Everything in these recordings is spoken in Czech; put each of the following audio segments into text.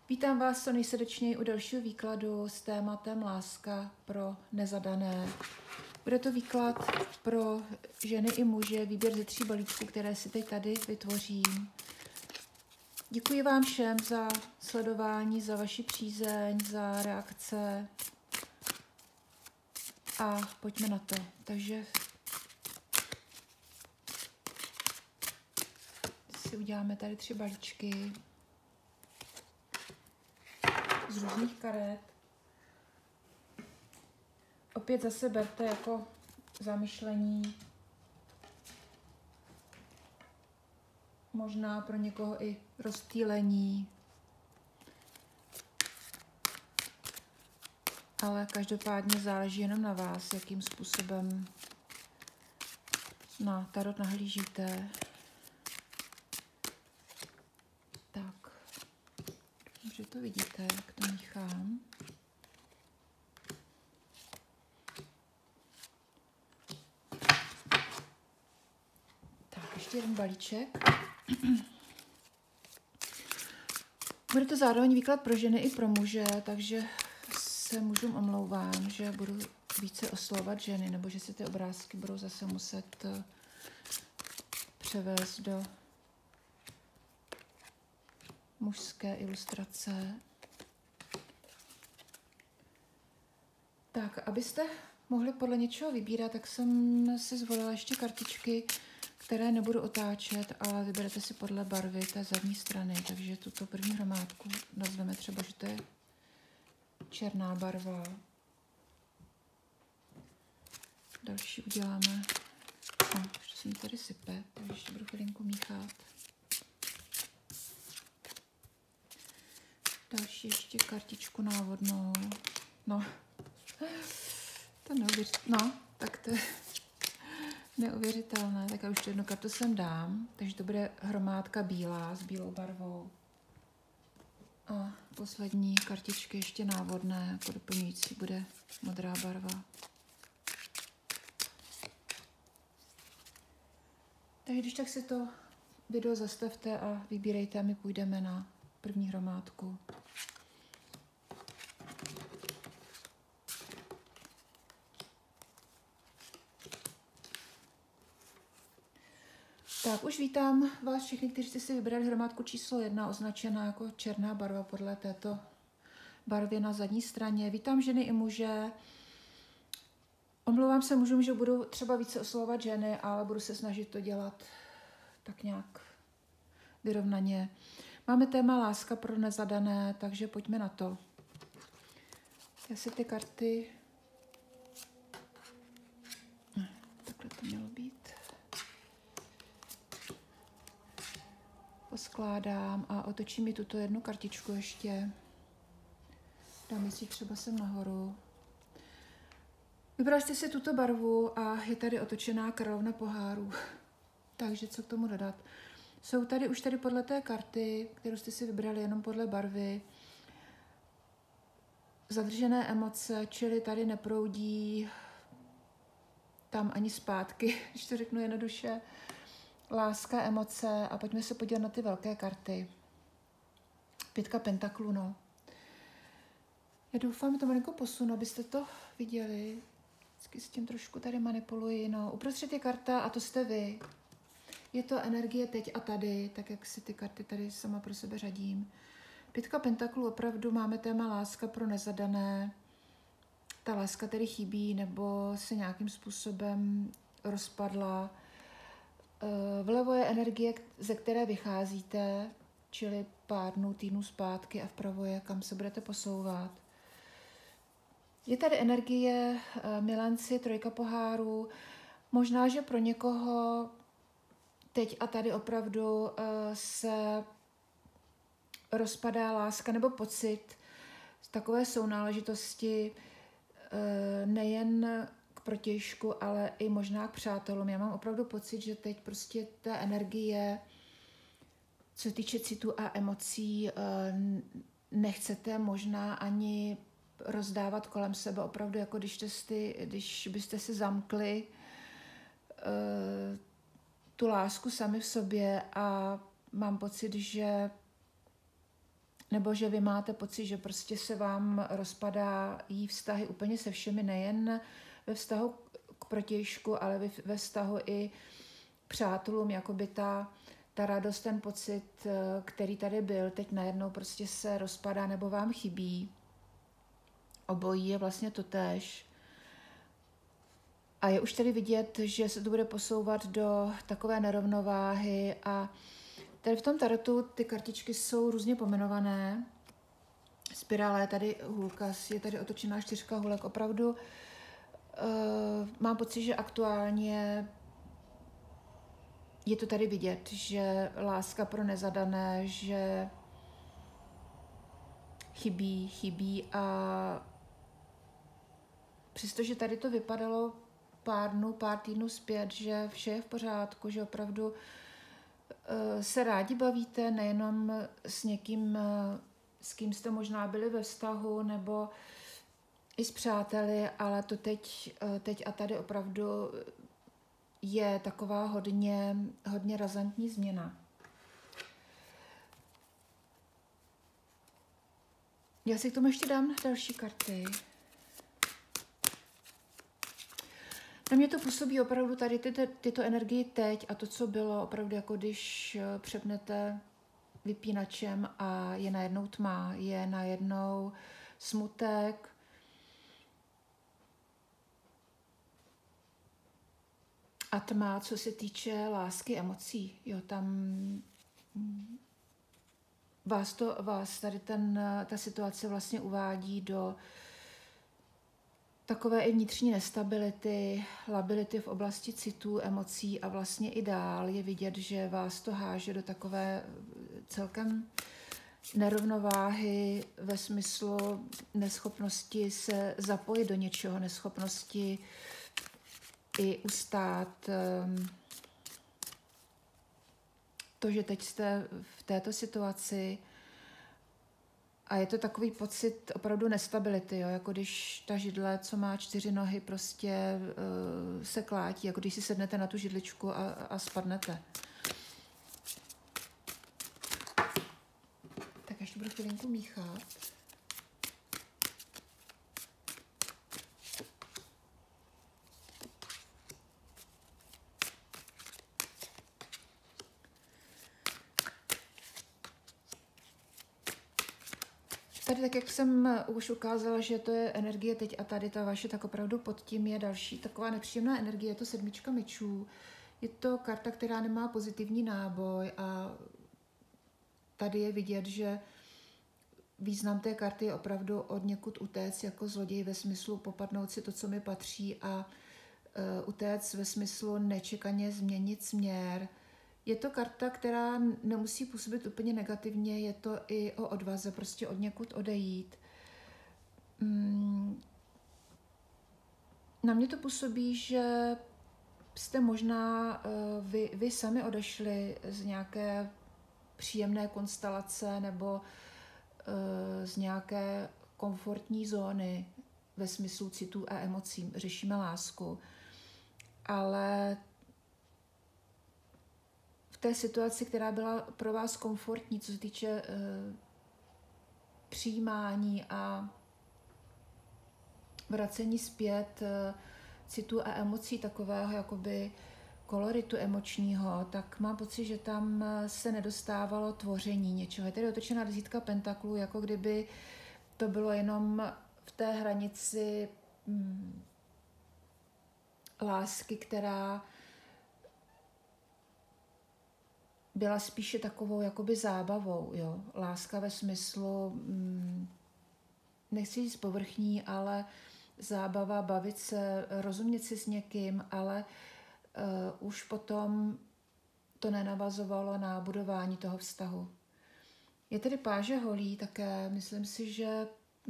Vítám vás co nejsrdečněji u dalšího výkladu s tématem láska pro nezadané. Bude to výklad pro ženy i muže, výběr ze 3 balíčků, které si teď tady vytvořím. Děkuji vám všem za sledování, za vaši přízeň, za reakce a pojďme na to. Takže si uděláme tady 3 balíčky z různých karet. Opět zase berte jako zamyšlení. Možná pro někoho i rozptýlení. Ale každopádně záleží jenom na vás, jakým způsobem na tarot nahlížíte. Tak, že to vidíte, jak to míchám. Tak, ještě jeden balíček. Bude to zároveň výklad pro ženy i pro muže, takže se mužům omlouvám, že budu více oslovovat ženy, nebo že si ty obrázky budou zase muset převést do mužské ilustrace. Tak, abyste mohli podle něčeho vybírat, tak jsem si zvolila ještě kartičky, které nebudu otáčet, ale vyberete si podle barvy té zadní strany. Takže tuto první hromádku nazveme třeba, že to je černá barva. Další uděláme, ještě se mi tady sype, takže ještě budu chvilinku míchat. Další ještě kartičku návodnou. No, to neuvěřitelné. No, tak to je neuvěřitelné. Tak já už jednu kartu sem dám, takže to bude hromádka bílá s bílou barvou. A poslední kartičky ještě návodné, jako doplňující bude modrá barva. Takže když tak si to video zastavte a vybírejte a my půjdeme na první hromádku. Tak, už vítám vás všechny, kteří jste si vybrali hromádku číslo 1, označená jako černá barva podle této barvy na zadní straně. Vítám ženy i muže. Omlouvám se mužům, že budu třeba více oslovovat ženy, ale budu se snažit to dělat tak nějak vyrovnaně. Máme téma láska pro nezadané, takže pojďme na to. Já si ty karty... Takhle to mělo být. Poskládám a otočím mi tuto jednu kartičku ještě. Dám si třeba sem nahoru. Vybrali jste si tuto barvu a je tady otočená královna pohárů. Takže co k tomu dodat? Jsou tady už tady podle té karty, kterou jste si vybrali jenom podle barvy, zadržené emoce, čili tady neproudí tam ani zpátky, když to řeknu jednoduše. Láska, emoce a pojďme se podívat na ty velké karty. 5 pentaklů, no. Já doufám, že to malinko posunu, abyste to viděli. Vždycky s tím trošku tady manipuluji, no. Uprostřed je karta a to jste vy. Je to energie teď a tady, tak jak si ty karty tady sama pro sebe řadím. 5 pentaklů, opravdu máme téma láska pro nezadané. Ta láska tedy chybí nebo se nějakým způsobem rozpadla. Vlevo je energie, ze které vycházíte, čili pár dnů, týdnů zpátky a vpravo je, kam se budete posouvat. Je tady energie milenci, 3 pohárů. Možná, že pro někoho teď a tady opravdu se rozpadá láska nebo pocit takové sounáležitosti nejen k protějšku, ale i možná k přátelům. Já mám opravdu pocit, že teď prostě ta energie, co se týče citu a emocí, nechcete možná ani rozdávat kolem sebe. Opravdu, jako když byste si zamkli tu lásku sami v sobě a mám pocit, že nebo že vy máte pocit, že prostě se vám rozpadá jí vztahy úplně se všemi, nejen ve vztahu k protějšku, ale ve vztahu i k přátelům, jakoby ta radost, ten pocit, který tady byl, teď najednou prostě se rozpadá nebo vám chybí. Obojí je vlastně totéž. A je už tady vidět, že se to bude posouvat do takové nerovnováhy a tady v tom tarotu ty kartičky jsou různě pomenované. Spirála je tady hůlka, je tady otočená 4 hůlek. Opravdu mám pocit, že aktuálně je to tady vidět, že láska pro nezadané, že chybí a přestože tady to vypadalo pár týdnů zpět, že vše je v pořádku, že opravdu se rádi bavíte, nejenom s někým, s kým jste možná byli ve vztahu, nebo i s přáteli, ale to teď a tady opravdu je taková hodně razantní změna. Já si k tomu ještě dám další karty. Na mě to působí opravdu tady tyto energie teď a to, co bylo opravdu, jako když přepnete vypínačem a je najednou tma, je najednou smutek. A tma, co se týče lásky, emocí. Jo, tam vás tady ta situace vlastně uvádí do takové i vnitřní nestability, lability v oblasti citů, emocí a vlastně i dál je vidět, že vás to háže do takové celkem nerovnováhy ve smyslu neschopnosti se zapojit do něčeho, neschopnosti i ustát to, že teď jste v této situaci a je to takový pocit opravdu nestability, jo? Jako když ta židle, co má 4 nohy, prostě se klátí, jako když si sednete na tu židličku a spadnete. Tak ještě budu chvilinku míchat. Tady, tak jak jsem už ukázala, že to je energie teď a tady ta vaše, tak opravdu pod tím je další taková nepříjemná energie, je to 7 mečů. Je to karta, která nemá pozitivní náboj a tady je vidět, že význam té karty je opravdu od někud utéct jako zloděj ve smyslu popadnout si to, co mi patří a utéct ve smyslu nečekaně změnit směr. Je to karta, která nemusí působit úplně negativně, je to i o odvaze, prostě od někud odejít. Na mě to působí, že jste možná vy sami odešli z nějaké příjemné konstelace nebo z nějaké komfortní zóny ve smyslu citů a emocí. Řešíme lásku. Ale v té situaci, která byla pro vás komfortní, co se týče přijímání a vracení zpět citů a emocí takového jakoby koloritu emočního, tak mám pocit, že tam se nedostávalo tvoření něčeho. Je tady otočená 10 pentaklů, jako kdyby to bylo jenom v té hranici lásky, která byla spíše takovou jakoby zábavou, jo. Láska ve smyslu, nechci říct povrchní, ale zábava, bavit se, rozumět si s někým, ale už potom to nenavazovalo na budování toho vztahu. Je tedy páže holí také, myslím si, že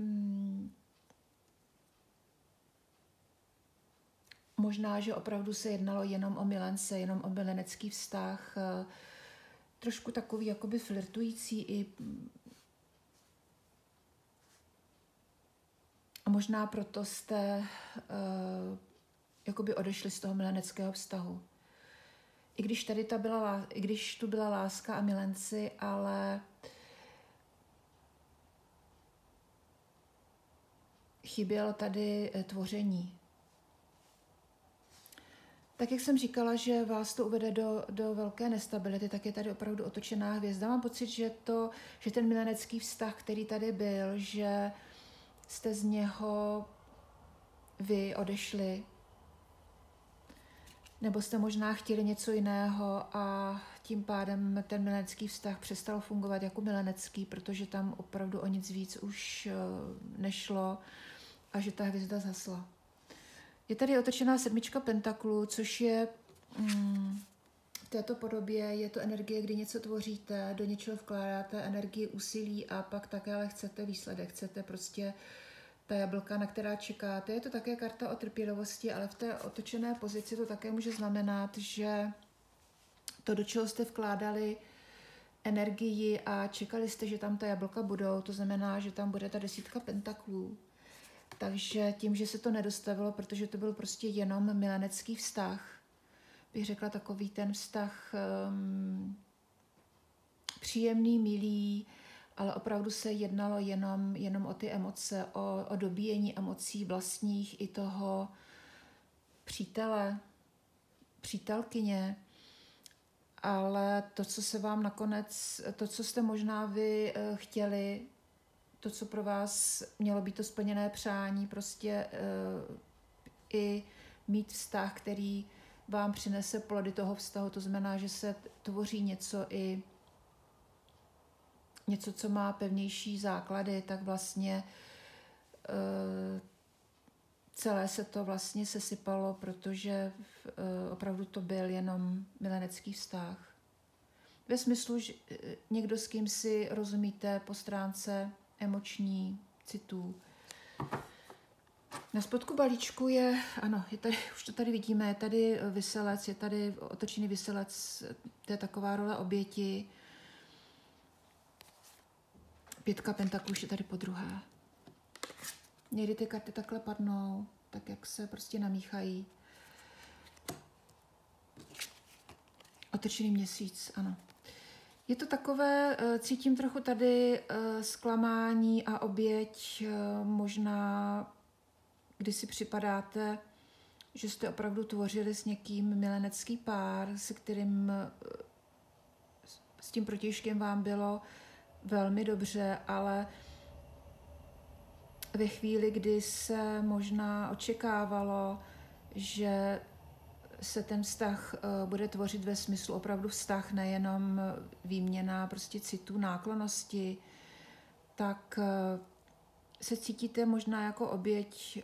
možná, že opravdu se jednalo jenom o milence, jenom o milenecký vztah, trošku takový jakoby flirtující i a možná proto jste jakoby odešli z toho mileneckého vztahu. I když tu byla láska a milenci, ale chybělo tady tvoření. Tak jak jsem říkala, že vás to uvede do velké nestability, tak je tady opravdu otočená hvězda. Mám pocit, že ten milenecký vztah, který tady byl, že jste z něho vy odešli, nebo jste možná chtěli něco jiného a tím pádem ten milenecký vztah přestal fungovat jako milenecký, protože tam opravdu o nic víc už nešlo a že ta hvězda zhasla. Je tady otočená 7 pentaklů, což je v této podobě, je to energie, kdy něco tvoříte, do něčeho vkládáte energii, úsilí a pak také ale chcete výsledek, chcete prostě ta jablka, na která čekáte. Je to také karta o trpělivosti, ale v té otočené pozici to také může znamenat, že to, do čeho jste vkládali energii a čekali jste, že tam ta jablka budou, to znamená, že tam bude ta 10 pentaklů. Takže tím, že se to nedostavilo, protože to byl prostě jenom milenecký vztah, bych řekla takový ten vztah příjemný, milý, ale opravdu se jednalo jenom o ty emoce, o dobíjení emocí vlastních i toho přítele, přítelkyně, ale to, co se vám nakonec, to, co jste možná vy chtěli, to, co pro vás mělo být to splněné přání, prostě i mít vztah, který vám přinese plody toho vztahu, to znamená, že se tvoří něco, co má pevnější základy, tak vlastně celé se to vlastně sesypalo, protože opravdu to byl jenom milenecký vztah. Ve smyslu, že někdo, s kým si rozumíte po stránce emoční, citů. Na spodku balíčku je, ano, je tady, už to tady vidíme, je tady viselec, je tady otočený viselec, to je taková role oběti. 5 pentaklů je tady podruhé. Někdy ty karty takhle padnou, tak jak se prostě namíchají. Otočený měsíc, ano. Je to takové, cítím trochu tady zklamání a oběť, možná, když si připadáte, že jste opravdu tvořili s někým milenecký pár, se kterým s tím protějškem vám bylo velmi dobře, ale ve chvíli, kdy se možná očekávalo, že se ten vztah bude tvořit ve smyslu opravdu vztah, nejenom výměna prostě citů, náklonnosti, tak se cítíte možná jako oběť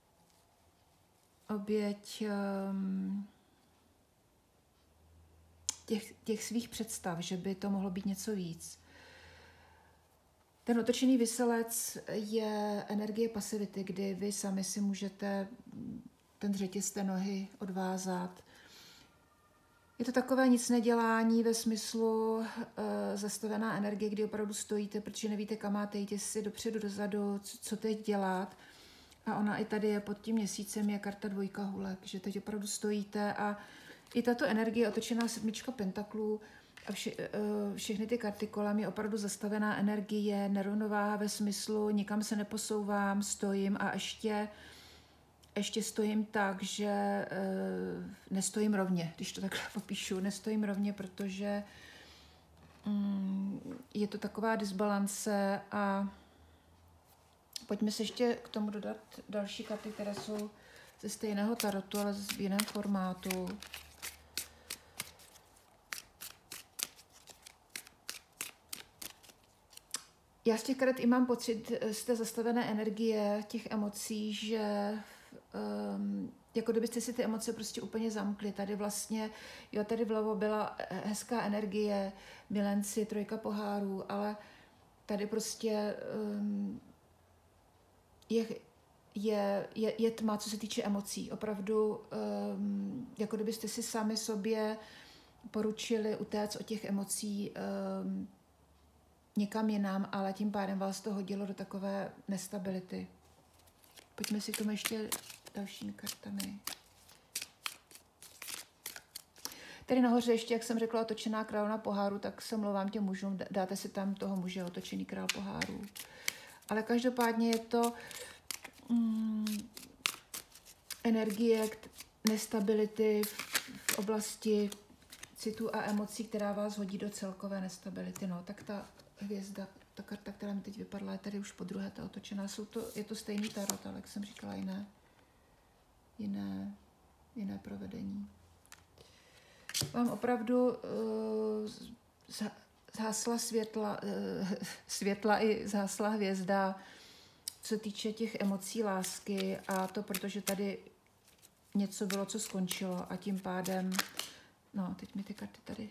těch svých představ, že by to mohlo být něco víc. Ten otočený viselec je energie pasivity, kdy vy sami si můžete ten řetěz té nohy odvázat. Je to takové nic nedělání ve smyslu zastavená energie, kdy opravdu stojíte, protože nevíte, kam máte jít, jestli dopředu, dozadu, co teď dělat. A ona i tady je pod tím měsícem, je karta 2 hulek, že teď opravdu stojíte a i tato energie otočená 7 pentaklů a všechny ty karty kolem je opravdu zastavená energie, nerovnováha ve smyslu nikam se neposouvám, stojím a ještě stojím tak, že nestojím rovně, když to takhle popíšu, nestojím rovně, protože je to taková disbalance a pojďme se ještě k tomu dodat další karty, které jsou ze stejného tarotu, ale v jiném formátu. Já z těch karet i mám pocit z té zastavené energie, těch emocí, že jako kdybyste si ty emoce prostě úplně zamkli. Tady vlastně, jo, tady vlevo byla hezká energie, milenci, 3 pohárů, ale tady prostě je tma, co se týče emocí. Opravdu, jako kdybyste si sami sobě poručili utéct od těch emocí někam jinam, ale tím pádem vás to hodilo do takové nestability. Pojďme si k tomu ještě dalšími kartami. Tady nahoře ještě, jak jsem řekla, otočená královna poháru, tak se mluvám těm mužům, dáte si tam toho muže, otočený král pohárů. Ale každopádně je to energie nestability v oblasti citů a emocí, která vás hodí do celkové nestability. No, tak ta hvězda, ta karta, která mi teď vypadla, je tady už po druhé, ta otočená. Je to stejný tarot, ale jak jsem říkala, jiné provedení. Vám opravdu zhasla světla i zhasla hvězda, co se týče těch emocí lásky, a to protože tady něco bylo, co skončilo, a tím pádem, no, teď mi ty karty tady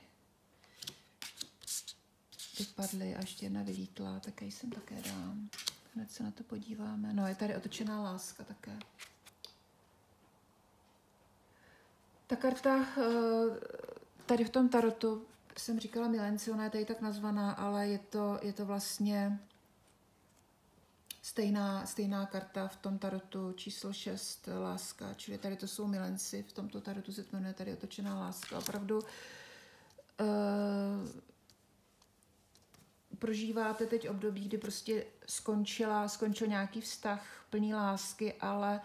vypadly a ještě jedna vylítla, tak ji sem také dám. Hned se na to podíváme. No, je tady otočená láska také. Ta karta tady v tom tarotu, jsem říkala milenci, ona je tady tak nazvaná, ale je to vlastně stejná karta v tom tarotu číslo 6, láska, čili tady to jsou milenci, v tomto tarotu se to jmenuje tady otočená láska. Opravdu prožíváte teď období, kdy prostě skončil nějaký vztah plný lásky, ale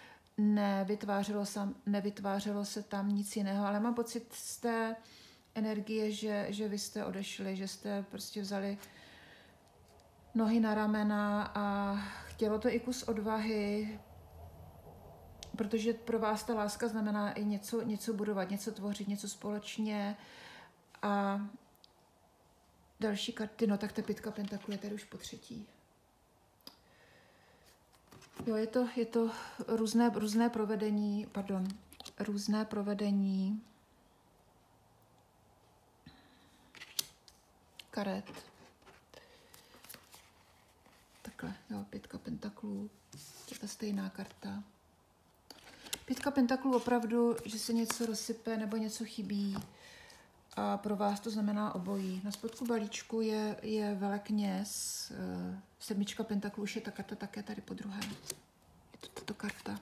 nevytvářelo se tam nic jiného, ale mám pocit z té energie, že vy jste odešli, že jste prostě vzali nohy na ramena a chtělo to i kus odvahy, protože pro vás ta láska znamená i něco budovat, něco tvořit, něco společně. A další karty, no tak ta 5 pentaklů je tady už po třetí. Jo, je to různé provedení karet. Takhle, jo, 5 pentaklů, je ta stejná karta. 5 pentaklů opravdu, že se něco rozsype nebo něco chybí, a pro vás to znamená obojí. Na spodku balíčku je velekněz, 7 pentaklů, už je ta karta také tady po druhé. Je to tato karta.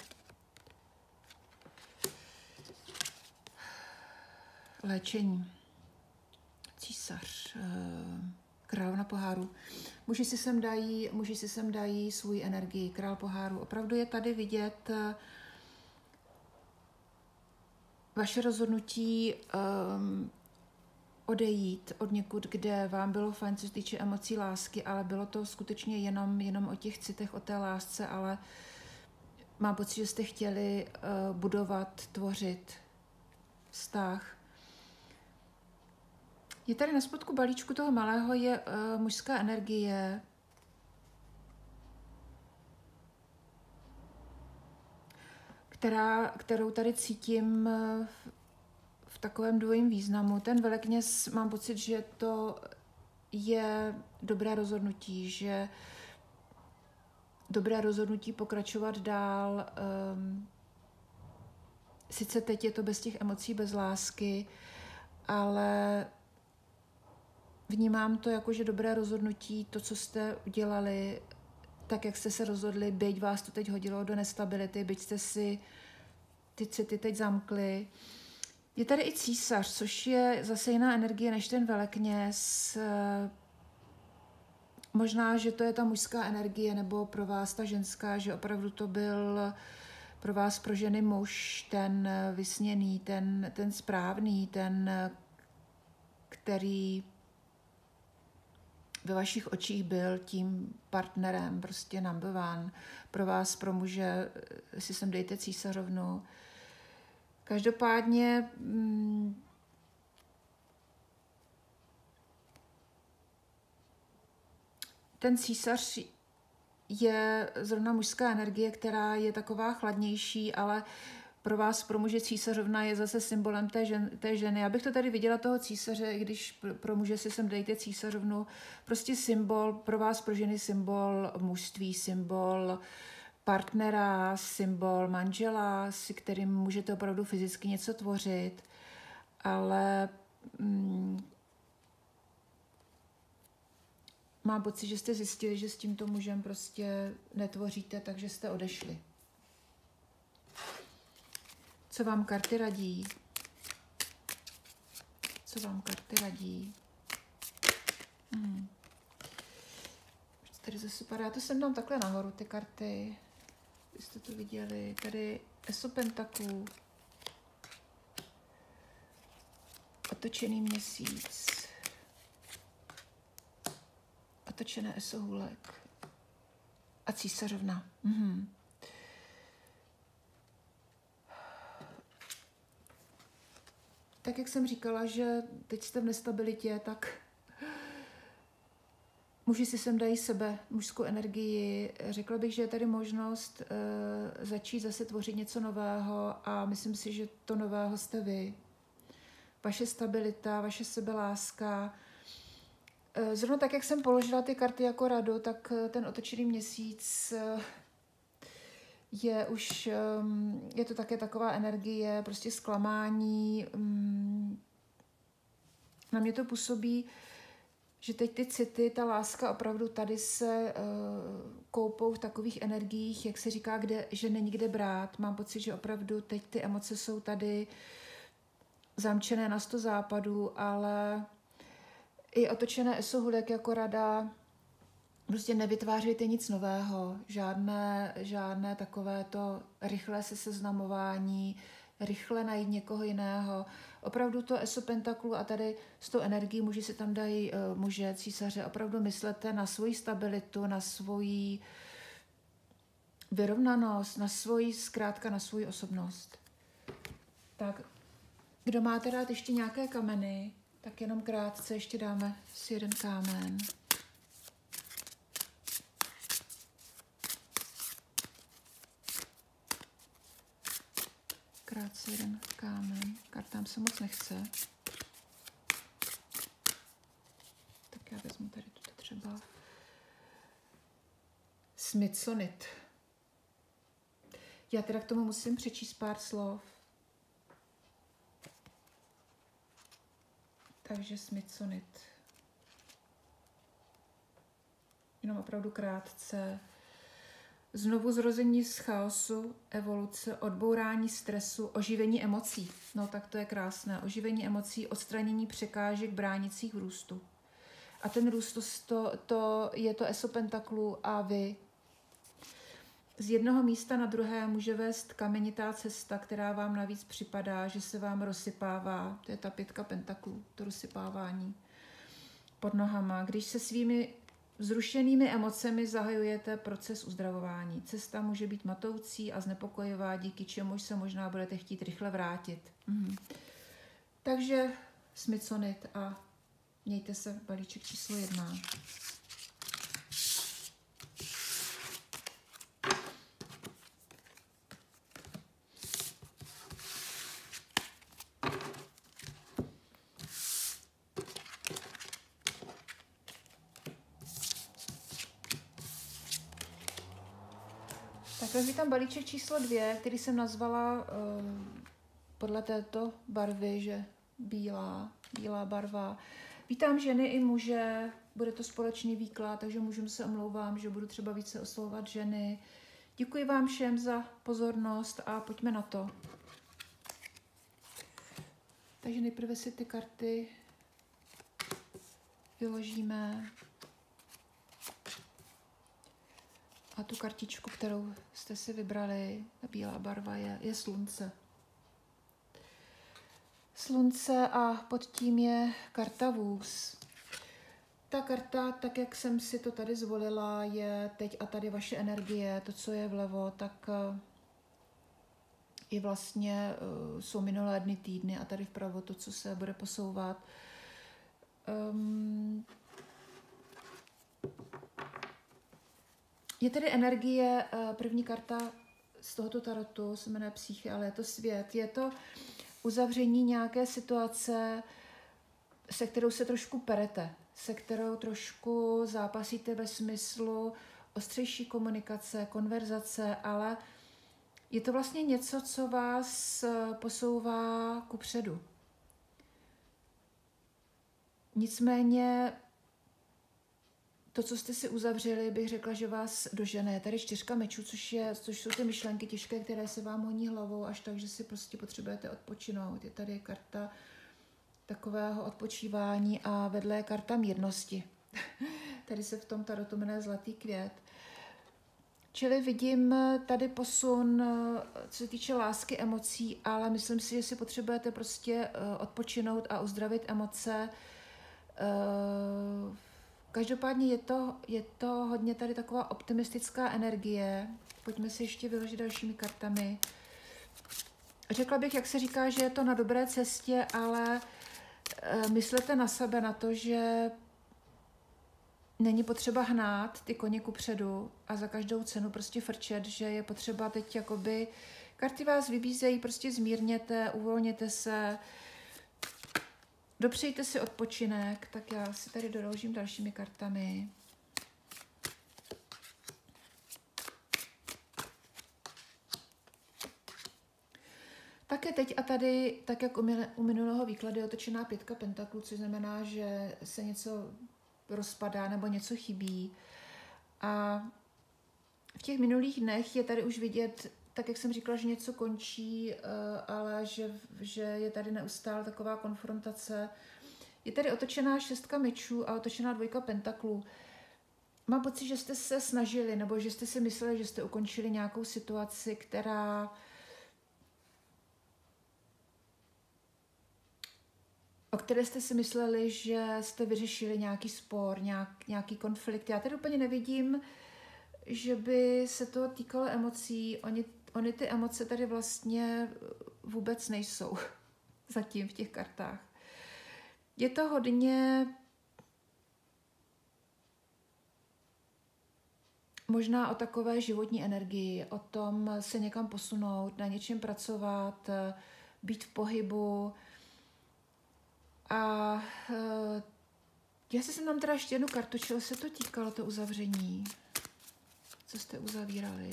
Léčení. Císař. Královna poháru. Muži si sem dají svůj energii. Král poháru. Opravdu je tady vidět vaše rozhodnutí odejít od někud, kde vám bylo fajn, co se týče emocí lásky, ale bylo to skutečně jenom o těch citech, o té lásce, ale mám pocit, že jste chtěli budovat, tvořit vztah. Je tady na spodku balíčku toho malého je mužská energie, kterou tady cítím v takovém dvojím významu. Ten velekněz, mám pocit, že to je dobré rozhodnutí, že dobré rozhodnutí pokračovat dál. Sice teď je to bez těch emocí, bez lásky, ale vnímám to jako, že dobré rozhodnutí, to, co jste udělali, tak, jak jste se rozhodli, byť vás to teď hodilo do nestability, byť jste si ty city teď zamkli. Je tady i císař, což je zase jiná energie než ten velekněz. Možná, že to je ta mužská energie, nebo pro vás ta ženská, že opravdu to byl pro vás, pro ženy, muž, ten vysněný, ten správný, ten, který ve vašich očích byl tím partnerem, prostě number one. Pro vás, pro muže, si sem dejte císařovnu. Každopádně ten císař je zrovna mužská energie, která je taková chladnější, ale pro vás, pro muže, císařovna je zase symbolem té ženy. Já bych to tady viděla, toho císaře, i když pro muže si sem dejte císařovnu, prostě symbol, pro vás, pro ženy, symbol mužství, symbol partnera, symbol manžela, si kterým můžete opravdu fyzicky něco tvořit, ale mám pocit, že jste zjistili, že s tímto mužem prostě netvoříte, takže jste odešli. Co vám karty radí? Co vám karty radí? Tady zase padá, já to sem dám takhle nahoru, ty karty. jste to viděli. Tady Eso pentaklů. Otočený měsíc. Otočené Eso hůlek. A císařovna. Tak jak jsem říkala, že teď jste v nestabilitě, tak muži si sem dají sebe, mužskou energii. Řekla bych, že je tady možnost začít zase tvořit něco nového a myslím si, že to nového jste vy. Vaše stabilita, vaše sebeláska. Zrovna tak, jak jsem položila ty karty jako radu, tak ten otočený měsíc je to také taková energie, prostě zklamání. Na mě to působí, že teď ty city, ta láska opravdu tady se koupou v takových energiích, jak se říká, že není kde brát. Mám pocit, že opravdu teď ty emoce jsou tady zamčené na 100 západů, ale i otočené Eso hůlek jako rada, prostě nevytvářejte nic nového, žádné takové to rychlé seznamování, rychle najít někoho jiného. Opravdu to Eso pentaklů a tady s tou energií muži si tam dají muže, císaře. Opravdu myslete na svoji stabilitu, na svoji vyrovnanost, zkrátka na svoji osobnost. Tak, kdo máte rád ještě nějaké kameny, tak jenom krátce ještě dáme si jeden kámen. Krátce jeden kámen. Kartám se moc nechce. Tak já vezmu tady tuto třeba. Smithsonite. Já teda k tomu musím přečíst pár slov. Takže Smithsonite. Jenom opravdu krátce. Znovu zrození z chaosu, evoluce, odbourání stresu, oživení emocí. No tak to je krásné. Oživení emocí, odstranění překážek bránících růstu. A ten růst, to je to Eso pentaklů a vy. Z jednoho místa na druhé může vést kamenitá cesta, která vám navíc připadá, že se vám rozsypává. To je ta 5 pentaklů, to rozsypávání pod nohama. Když se svými vzrušenými emocemi zahajujete proces uzdravování. Cesta může být matoucí a znepokojivá, díky čemuž se možná budete chtít rychle vrátit. Takže Smithsonite a mějte se, balíček číslo 1. Tak vítám balíček číslo 2, který jsem nazvala podle této barvy, že bílá barva. Vítám ženy i muže, bude to společný výklad, takže mužům se omlouvám, že budu třeba více oslovovat ženy. Děkuji vám všem za pozornost a pojďme na to. Takže nejprve si ty karty vyložíme. A tu kartičku, kterou jste si vybrali, ta bílá barva, je slunce. Slunce a pod tím je karta vůz. Ta karta, tak jak jsem si to tady zvolila, je teď a tady vaše energie, to, co je vlevo, tak je vlastně, jsou minulé dny, týdny a tady vpravo to, co se bude posouvat. Je tedy energie, první karta z tohoto tarotu se jmenuje Psyche, ale je to svět. Je to uzavření nějaké situace, se kterou se trošku perete, se kterou trošku zápasíte ve smyslu ostřejší komunikace, konverzace, ale je to vlastně něco, co vás posouvá kupředu. Nicméně to, co jste si uzavřeli, bych řekla, že vás dožene. Je tady 4 mečů, což jsou ty myšlenky těžké, které se vám honí hlavou až tak, že si prostě potřebujete odpočinout. Je tady karta takového odpočívání a vedle je karta mírnosti. Tady se v tom tarotu jmenuje Zlatý květ. Čili vidím tady posun, co se týče lásky, emocí, ale myslím si, že si potřebujete prostě odpočinout a uzdravit emoce. Každopádně je to hodně tady taková optimistická energie. Pojďme si ještě vyložit dalšími kartami. Řekla bych, jak se říká, že je to na dobré cestě, ale myslete na sebe, na to, že není potřeba hnát ty koně kupředu a za každou cenu prostě frčet, že je potřeba teď jakoby, karty vás vybízejí, prostě zmírněte, uvolněte se, dopřejte si odpočinek, tak já si tady doložím dalšími kartami. Také teď a tady, tak jak u minulého výkladu je otočená 5 pentaklů, což znamená, že se něco rozpadá nebo něco chybí. A v těch minulých dnech je tady už vidět, tak jak jsem říkala, že něco končí, ale že je tady neustále taková konfrontace. Je tady otočená 6 mečů a otočená 2 pentaklů. Mám pocit, že jste se snažili, nebo že jste si mysleli, že jste ukončili nějakou situaci, o které jste si mysleli, že jste vyřešili nějaký spor, nějaký konflikt. Já tady úplně nevidím, že by se to týkalo emocí. Ony ty emoce tady vlastně vůbec nejsou zatím v těch kartách. Je to hodně možná o takové životní energii, o tom se někam posunout, na něčem pracovat, být v pohybu. A já si jsem tam teda ještě jednu kartu, čeho se to týkalo, to uzavření. Co jste uzavírali?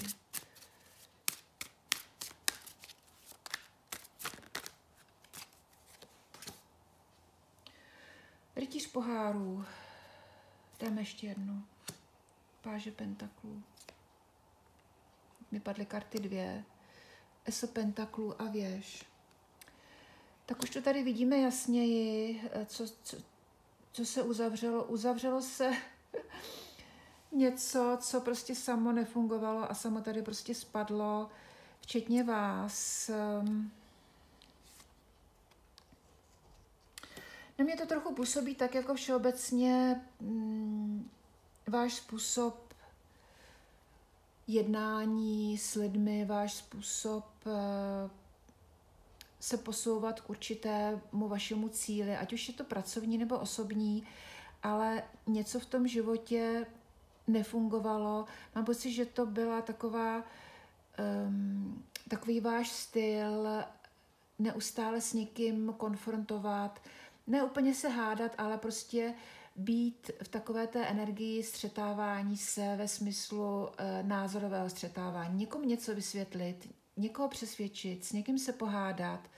Rytíř pohárů. Dáme ještě jednu. Páže pentaklů. Mi padly karty 2. Eso pentaklů a věž. Tak už to tady vidíme jasněji, co se uzavřelo. Uzavřelo se něco, co prostě samo nefungovalo a samo tady prostě spadlo, včetně vás. Na mě to trochu působí tak, jako všeobecně váš způsob jednání s lidmi, váš způsob se posouvat k určitému vašemu cíli, ať už je to pracovní nebo osobní, ale něco v tom životě nefungovalo. Mám pocit, že to byla takový váš styl, neustále s někým konfrontovat, ne úplně se hádat, ale prostě být v takové té energii střetávání se ve smyslu názorového střetávání. Někomu něco vysvětlit, někoho přesvědčit, s někým se pohádat.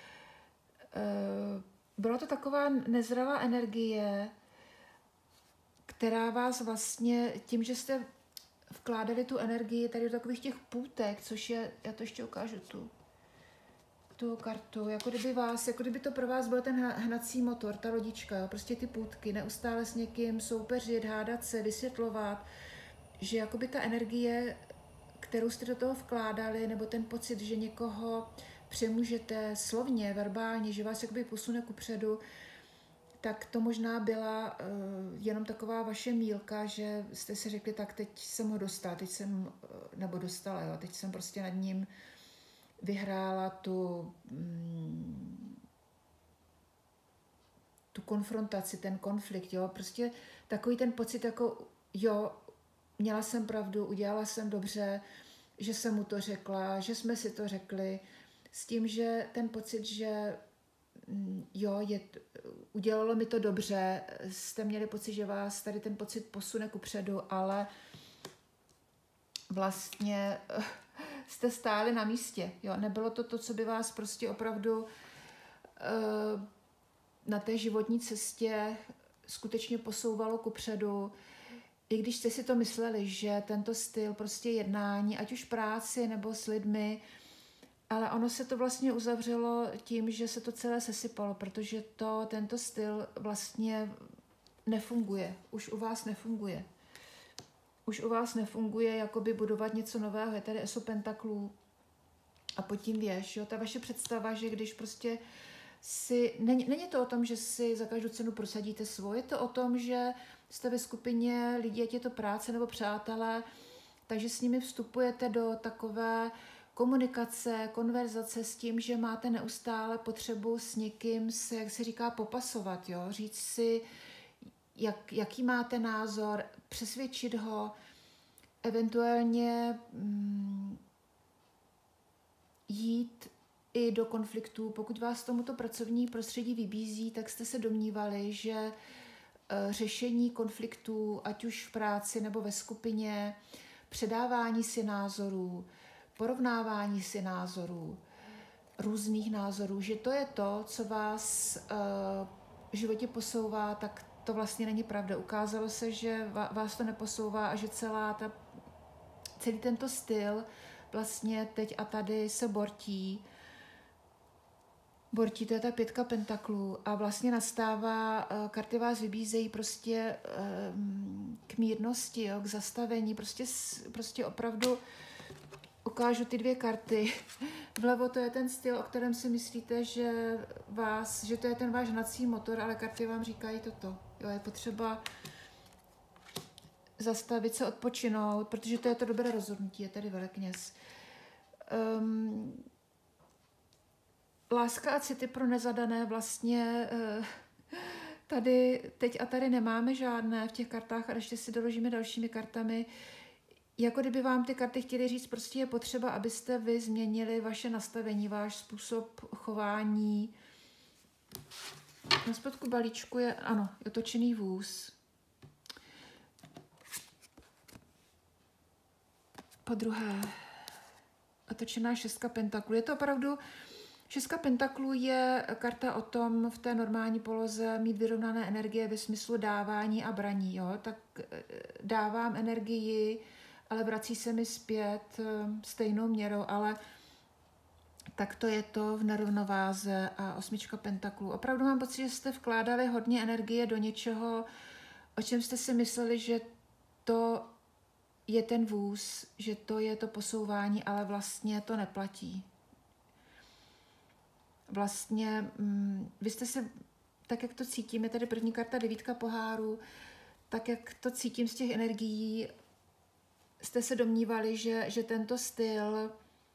Byla to taková nezralá energie, která vás vlastně, tím, že jste vkládali tu energii tady do takových těch půtek, což je, já to ještě ukážu tu kartu, jako kdyby to pro vás byl ten hnací motor, ta lodička, jo? Prostě ty půtky, neustále s někým soupeřit, hádat se, vysvětlovat, že jakoby ta energie, kterou jste do toho vkládali, nebo ten pocit, že někoho přemůžete slovně, verbálně, že vás jakoby posune kupředu, tak to možná byla jenom taková vaše mýlka, že jste si řekli, tak teď jsem ho dostala, teď jsem prostě nad ním vyhrála tu konfrontaci, ten konflikt, jo, prostě takový ten pocit jako, jo, měla jsem pravdu, udělala jsem dobře, že jsem mu to řekla, že jsme si to řekli, s tím, že ten pocit, že jo, udělalo mi to dobře, jste měli pocit, že vás tady ten pocit posune kupředu, ale vlastně jste stáli na místě. Jo? Nebylo to, co by vás prostě opravdu na té životní cestě skutečně posouvalo kupředu. I když jste si to mysleli, že tento styl prostě jednání, ať už práci nebo s lidmi, ale ono se to vlastně uzavřelo tím, že se to celé sesypalo, protože tento styl vlastně nefunguje. Už u vás nefunguje. už u vás nefunguje jakoby budovat něco nového, je tady eso pentaklů a pod tím věž, jo, ta vaše představa, že když prostě není to o tom, že si za každou cenu prosadíte svoje, je to o tom, že jste ve skupině lidí, ať je to práce nebo přátelé, takže s nimi vstupujete do takové komunikace, konverzace s tím, že máte neustále potřebu s někým se, jak se říká, popasovat, jo, říct si, jaký máte názor, přesvědčit ho, eventuálně jít i do konfliktů. Pokud vás tomuto pracovní prostředí vybízí, tak jste se domnívali, že řešení konfliktů, ať už v práci nebo ve skupině, předávání si názorů, porovnávání si názorů, různých názorů, že to je to, co vás v životě posouvá, tak to vlastně není pravda. Ukázalo se, že vás to neposouvá a že celý tento styl vlastně teď a tady se bortí. To je ta 5 pentaklů a vlastně nastává, karty vás vybízejí prostě k mírnosti, jo, k zastavení, prostě opravdu ukážu ty 2 karty. Vlevo to je ten styl, o kterém si myslíte, že to je ten váš hnací motor, ale karty vám říkají toto. Jo, je potřeba zastavit se, odpočinout, protože to je to dobré rozhodnutí, je tady velekněz. Láska a city pro nezadané vlastně tady teď a tady nemáme žádné v těch kartách a ještě si doložíme dalšími kartami. Jako kdyby vám ty karty chtěly říct, prostě je potřeba, abyste vy změnili vaše nastavení, váš způsob chování. Na spodku balíčku je, ano, je otočený vůz. Po druhé, otočená 6 pentaklů. Je to opravdu, 6 pentaklů je karta o tom v té normální poloze mít vyrovnané energie ve smyslu dávání a braní. Jo? Tak dávám energii, ale vrací se mi zpět stejnou měrou, ale takto je to v nerovnováze a 8 pentaklů. Opravdu mám pocit, že jste vkládali hodně energie do něčeho, o čem jste si mysleli, že to je ten vůz, že to je to posouvání, ale vlastně to neplatí. Vlastně vy jste se, tak jak to cítím, je tady první karta 9 pohárů, tak jak to cítím z těch energií, jste se domnívali, že tento styl,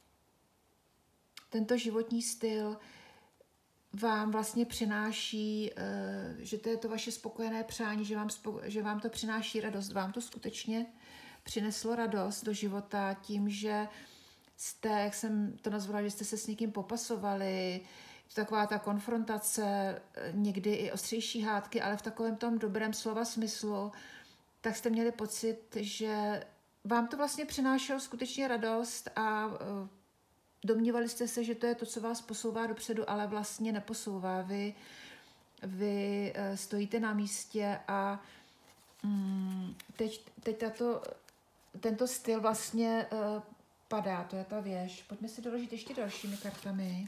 tento životní styl vám vlastně přináší, že to je to vaše spokojené přání, že vám to přináší radost. Vám to skutečně přineslo radost do života tím, že jste, jak jsem to nazvala, že jste se s někým popasovali, taková ta konfrontace, někdy i ostřejší hádky, ale v takovém tom dobrém slova smyslu, tak jste měli pocit, že vám to vlastně přinášelo skutečně radost a domnívali jste se, že to je to, co vás posouvá dopředu, ale vlastně neposouvá. Vy stojíte na místě a teď tento styl vlastně padá, to je ta věž. Pojďme si doložit ještě dalšími kartami.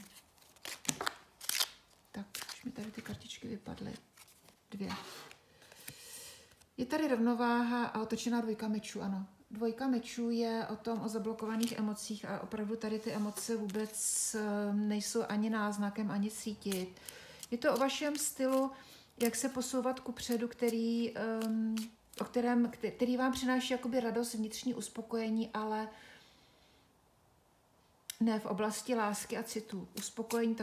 Tak, už mi tady ty kartičky vypadly. 2. Je tady rovnováha a otočená 2 mečů, ano. 2 mečů je o zablokovaných emocích a opravdu tady ty emoce vůbec nejsou ani náznakem, ani cítit. Je to o vašem stylu, jak se posouvat kupředu, který vám přináší jakoby radost, vnitřní uspokojení, ale ne v oblasti lásky a citu. Uspokojení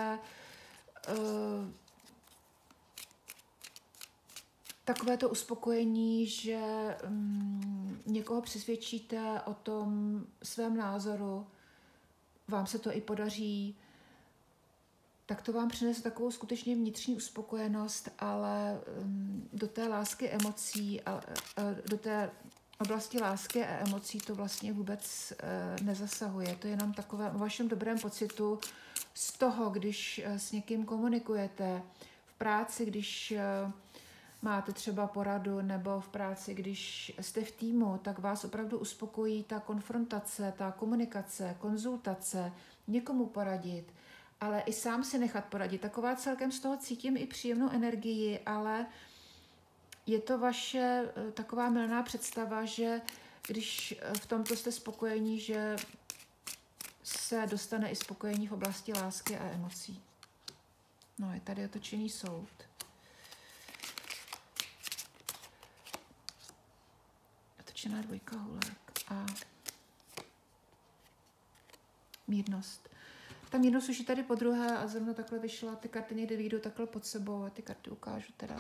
takové to uspokojení, že někoho přesvědčíte o tom svém názoru, vám se to i podaří, tak to vám přinese takovou skutečně vnitřní uspokojenost, ale do té lásky emocí, do té oblasti lásky a emocí to vlastně vůbec nezasahuje. To je jenom takové o vašem dobrém pocitu z toho, když s někým komunikujete v práci, když máte třeba poradu, nebo v práci, když jste v týmu, tak vás opravdu uspokojí ta konfrontace, ta komunikace, konzultace, někomu poradit, ale i sám si nechat poradit. Taková celkem z toho cítím i příjemnou energii, ale je to vaše taková mylná představa, že když v tomto jste spokojení, že se dostane i spokojení v oblasti lásky a emocí. No, je tady otočený soud. Otočená dvojka hulek a mírnost. Ta mírnost už je tady podruhé a zrovna takhle vyšla. Ty karty někdy vyjdou takhle pod sebou a ty karty ukážu teda.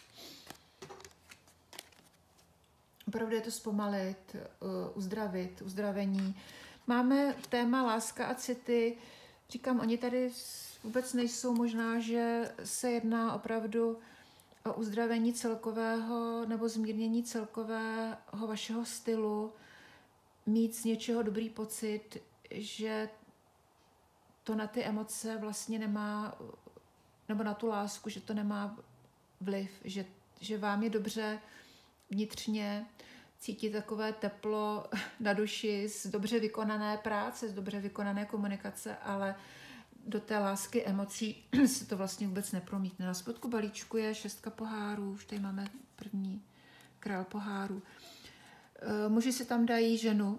Opravdu je to zpomalit, uzdravit, uzdravení. Máme téma láska a city. Říkám, oni tady vůbec nejsou. Možná, že se jedná opravdu o uzdravení celkového nebo zmírnění celkového vašeho stylu. Mít z něčeho dobrý pocit, že to na ty emoce vlastně nemá, nebo na tu lásku, že to nemá vliv, že vám je dobře vnitřně, cítit takové teplo na duši z dobře vykonané práce, z dobře vykonané komunikace, ale do té lásky emocí se to vlastně vůbec nepromítne. Na spodku balíčku je 6 pohárů, už tady máme první král pohárů. Muži si tam dají ženu,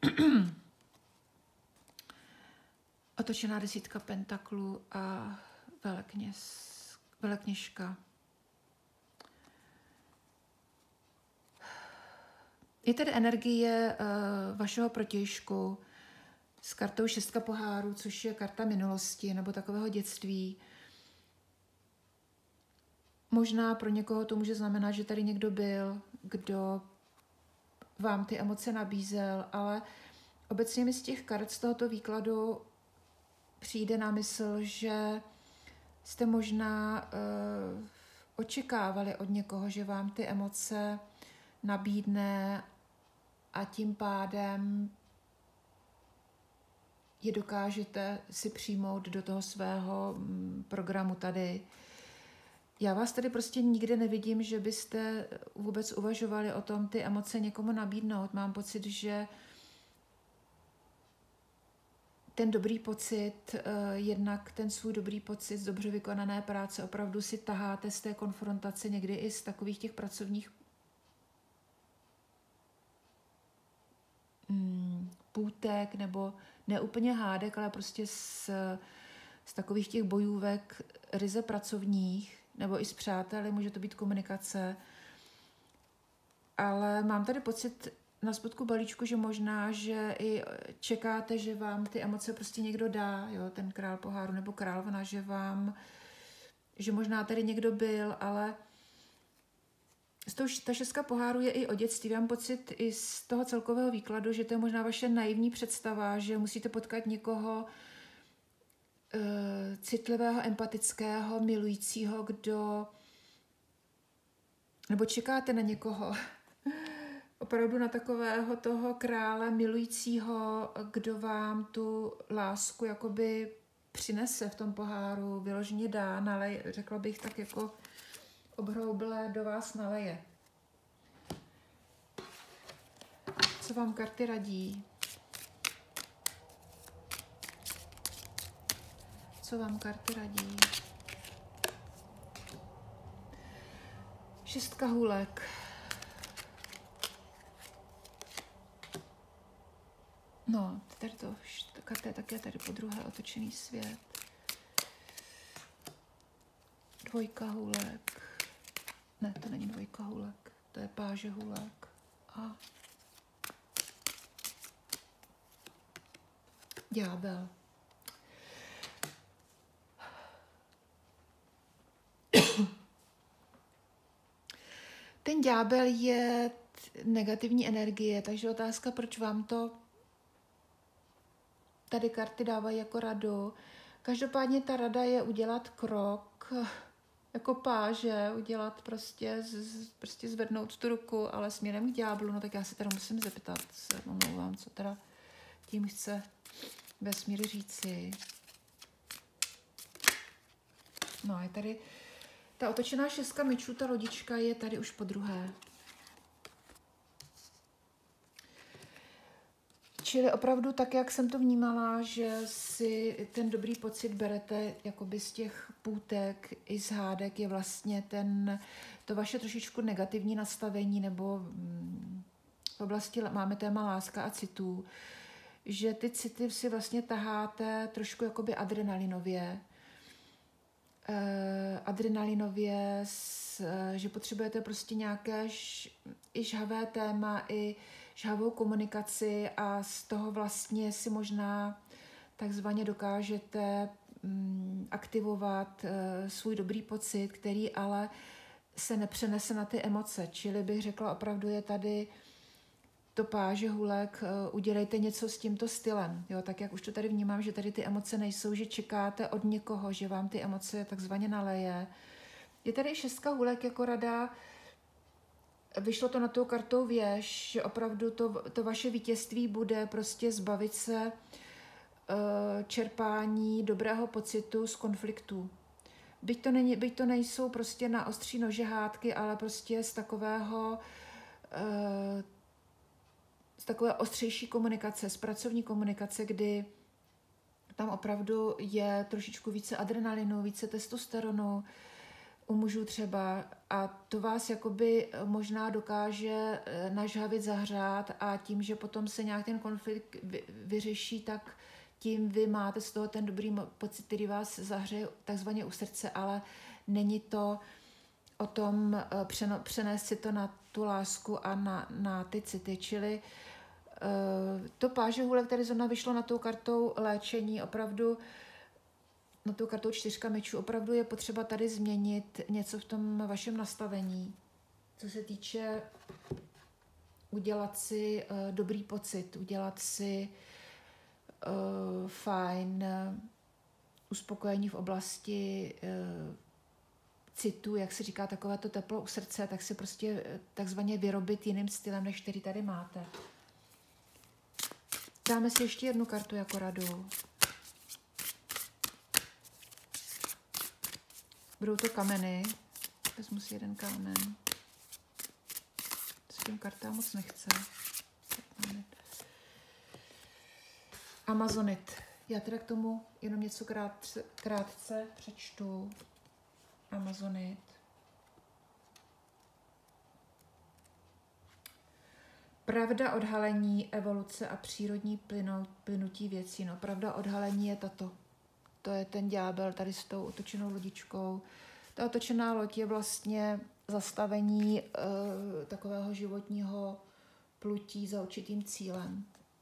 otočená 10 pentaklů a velekněžka. Je tady energie vašeho protějšku s kartou 6 pohárů, což je karta minulosti nebo takového dětství. Možná pro někoho to může znamenat, že tady někdo byl, kdo vám ty emoce nabízel, ale obecně mi z těch karet z tohoto výkladu přijde na mysl, že jste možná očekávali od někoho, že vám ty emoce nabídne a tím pádem je dokážete si přijmout do toho svého programu tady. Já vás tady prostě nikde nevidím, že byste vůbec uvažovali o tom ty emoce někomu nabídnout. Mám pocit, že ten dobrý pocit, jednak ten svůj dobrý pocit z dobře vykonané práce opravdu si taháte z té konfrontace někdy i z takových těch pracovních půtek nebo ne úplně hádek, ale prostě z takových těch bojůvek ryze pracovních nebo i s přáteli, může to být komunikace. Ale mám tady pocit na spodku balíčku, že možná, že i čekáte, že vám ty emoce prostě někdo dá, jo, ten král poháru nebo královna, že možná tady někdo byl, ale ta 6 poháru je i o dětství. Mám pocit i z toho celkového výkladu, že to je možná vaše naivní představa, že musíte potkat někoho citlivého, empatického, milujícího, nebo čekáte na někoho, opravdu na takového toho krále milujícího, kdo vám tu lásku jakoby přinese v tom poháru, vyloženě dá, naleje, řekla bych tak jako obhroublé do vás naleje. Co vám karty radí? Co vám karty radí? 6 hůlek. No, tady to, karta je také tady podruhé otočený svět. 2 hůlek. Ne, to není 2 hůlek, to je páže hůlek. A ďábel. Ten ďábel je negativní energie, takže otázka, proč vám to tady karty dávají jako radu. Každopádně ta rada je udělat krok, jako páže, udělat prostě zvednout tu ruku, ale směrem k ďáblu. No tak já se teda musím zeptat, se omlouvám, co teda tím chce vesmír říci. No, je tady ta otočená 6 mečů, ta lodička je tady už podruhé. Čili opravdu tak, jak jsem to vnímala, že si ten dobrý pocit berete jakoby z těch půtek i z hádek, je vlastně to vaše trošičku negativní nastavení, nebo v oblasti máme téma láska a citů, že ty city si vlastně taháte trošku jakoby adrenalinově, že potřebujete prostě nějaké i žhavé téma, i žhavou komunikaci a z toho vlastně si možná takzvaně dokážete aktivovat svůj dobrý pocit, který ale se nepřenese na ty emoce. Čili bych řekla, opravdu je tady to páže hůlek, udělejte něco s tímto stylem. Jo, tak jak už to tady vnímám, že tady ty emoce nejsou, že čekáte od někoho, že vám ty emoce takzvaně naleje. Je tady 6 hůlek jako rada, vyšlo to na tou kartou věž, že opravdu to vaše vítězství bude prostě zbavit se čerpání dobrého pocitu z konfliktů. Byť to nejsou prostě na ostří nože hádky, ale prostě z takové ostřejší komunikace, z pracovní komunikace, kdy tam opravdu je trošičku více adrenalinu, více testosteronu, u mužů třeba, a to vás jakoby možná dokáže nažhavit, zahřát, a tím, že potom se nějak ten konflikt vyřeší, tak tím vy máte z toho ten dobrý pocit, který vás zahřeje takzvaně u srdce, ale není to o tom přenést si to na tu lásku a na ty city. Čili to páže hůlek, které zrovna vyšlo na tou kartou léčení, opravdu na tou kartou 4 mečů, opravdu je potřeba tady změnit něco v tom vašem nastavení, co se týče udělat si dobrý pocit, udělat si fajn uspokojení v oblasti citu, jak se říká, takové to teplo u srdce, tak si prostě takzvaně vyrobit jiným stylem, než který tady máte. Dáme si ještě jednu kartu jako radu. Budou to kameny. Vezmu si jeden kámen. S tím kartám moc nechce. Amazonit. Já teda k tomu jenom něco krátce přečtu. Amazonit. Pravda odhalení, evoluce a přírodní plynutí věcí. No, pravda odhalení je tato. To je ten ďábel tady s tou otočenou lodičkou. Ta otočená loď je vlastně zastavení takového životního plutí za určitým cílem.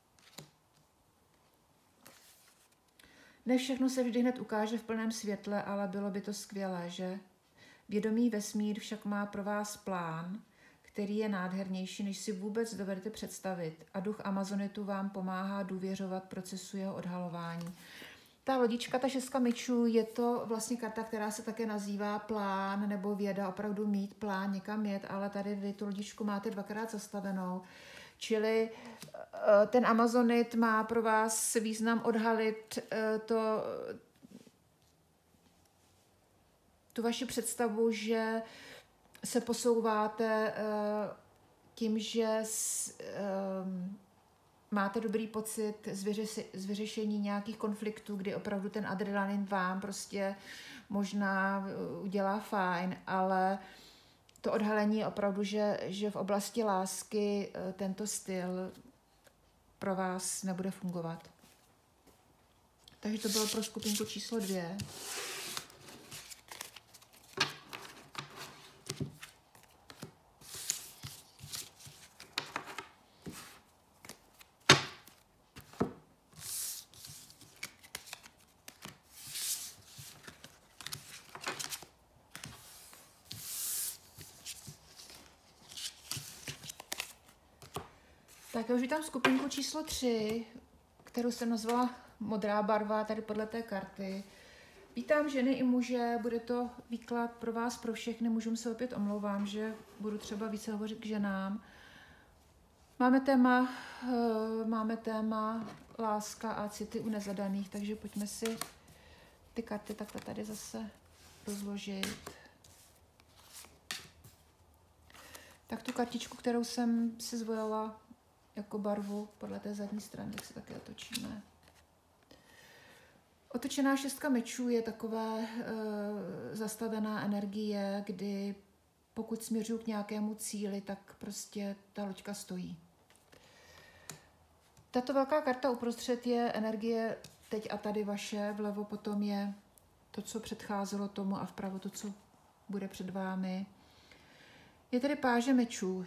Ne všechno se vždy hned ukáže v plném světle, ale bylo by to skvělé, že? Vědomý vesmír však má pro vás plán, který je nádhernější, než si vůbec dovedete představit, a duch Amazonitu vám pomáhá důvěřovat procesu jeho odhalování. Ta lodička, ta 6 mečů, je to vlastně karta, která se také nazývá plán nebo věda, opravdu mít plán, někam jet, ale tady vy tu lodičku máte 2krát zastavenou. Čili ten Amazonit má pro vás význam odhalit tu vaši představu, že se posouváte tím, že máte dobrý pocit z vyřešení nějakých konfliktů, kdy opravdu ten adrenalin vám prostě možná udělá fajn, ale to odhalení je opravdu, že v oblasti lásky tento styl pro vás nebude fungovat. Takže to bylo pro skupinku číslo 2. Tak já už vítám skupinku číslo 3, kterou jsem nazvala modrá barva, tady podle té karty. Vítám ženy i muže, bude to výklad pro vás, pro všechny. Mužům se opět omlouvám, že budu třeba více hovořit k ženám. Máme téma láska a city u nezadaných, takže pojďme si ty karty takhle tady zase rozložit. Tak tu kartičku, kterou jsem si zvolila jako barvu podle té zadní strany, tak si také otočíme. Otočená 6 mečů je takové zastavená energie, kdy pokud směřuju k nějakému cíli, tak prostě ta loďka stojí. Tato velká karta uprostřed je energie teď a tady vaše, vlevo potom je to, co předcházelo tomu a vpravo to, co bude před vámi. Je tady páže mečů.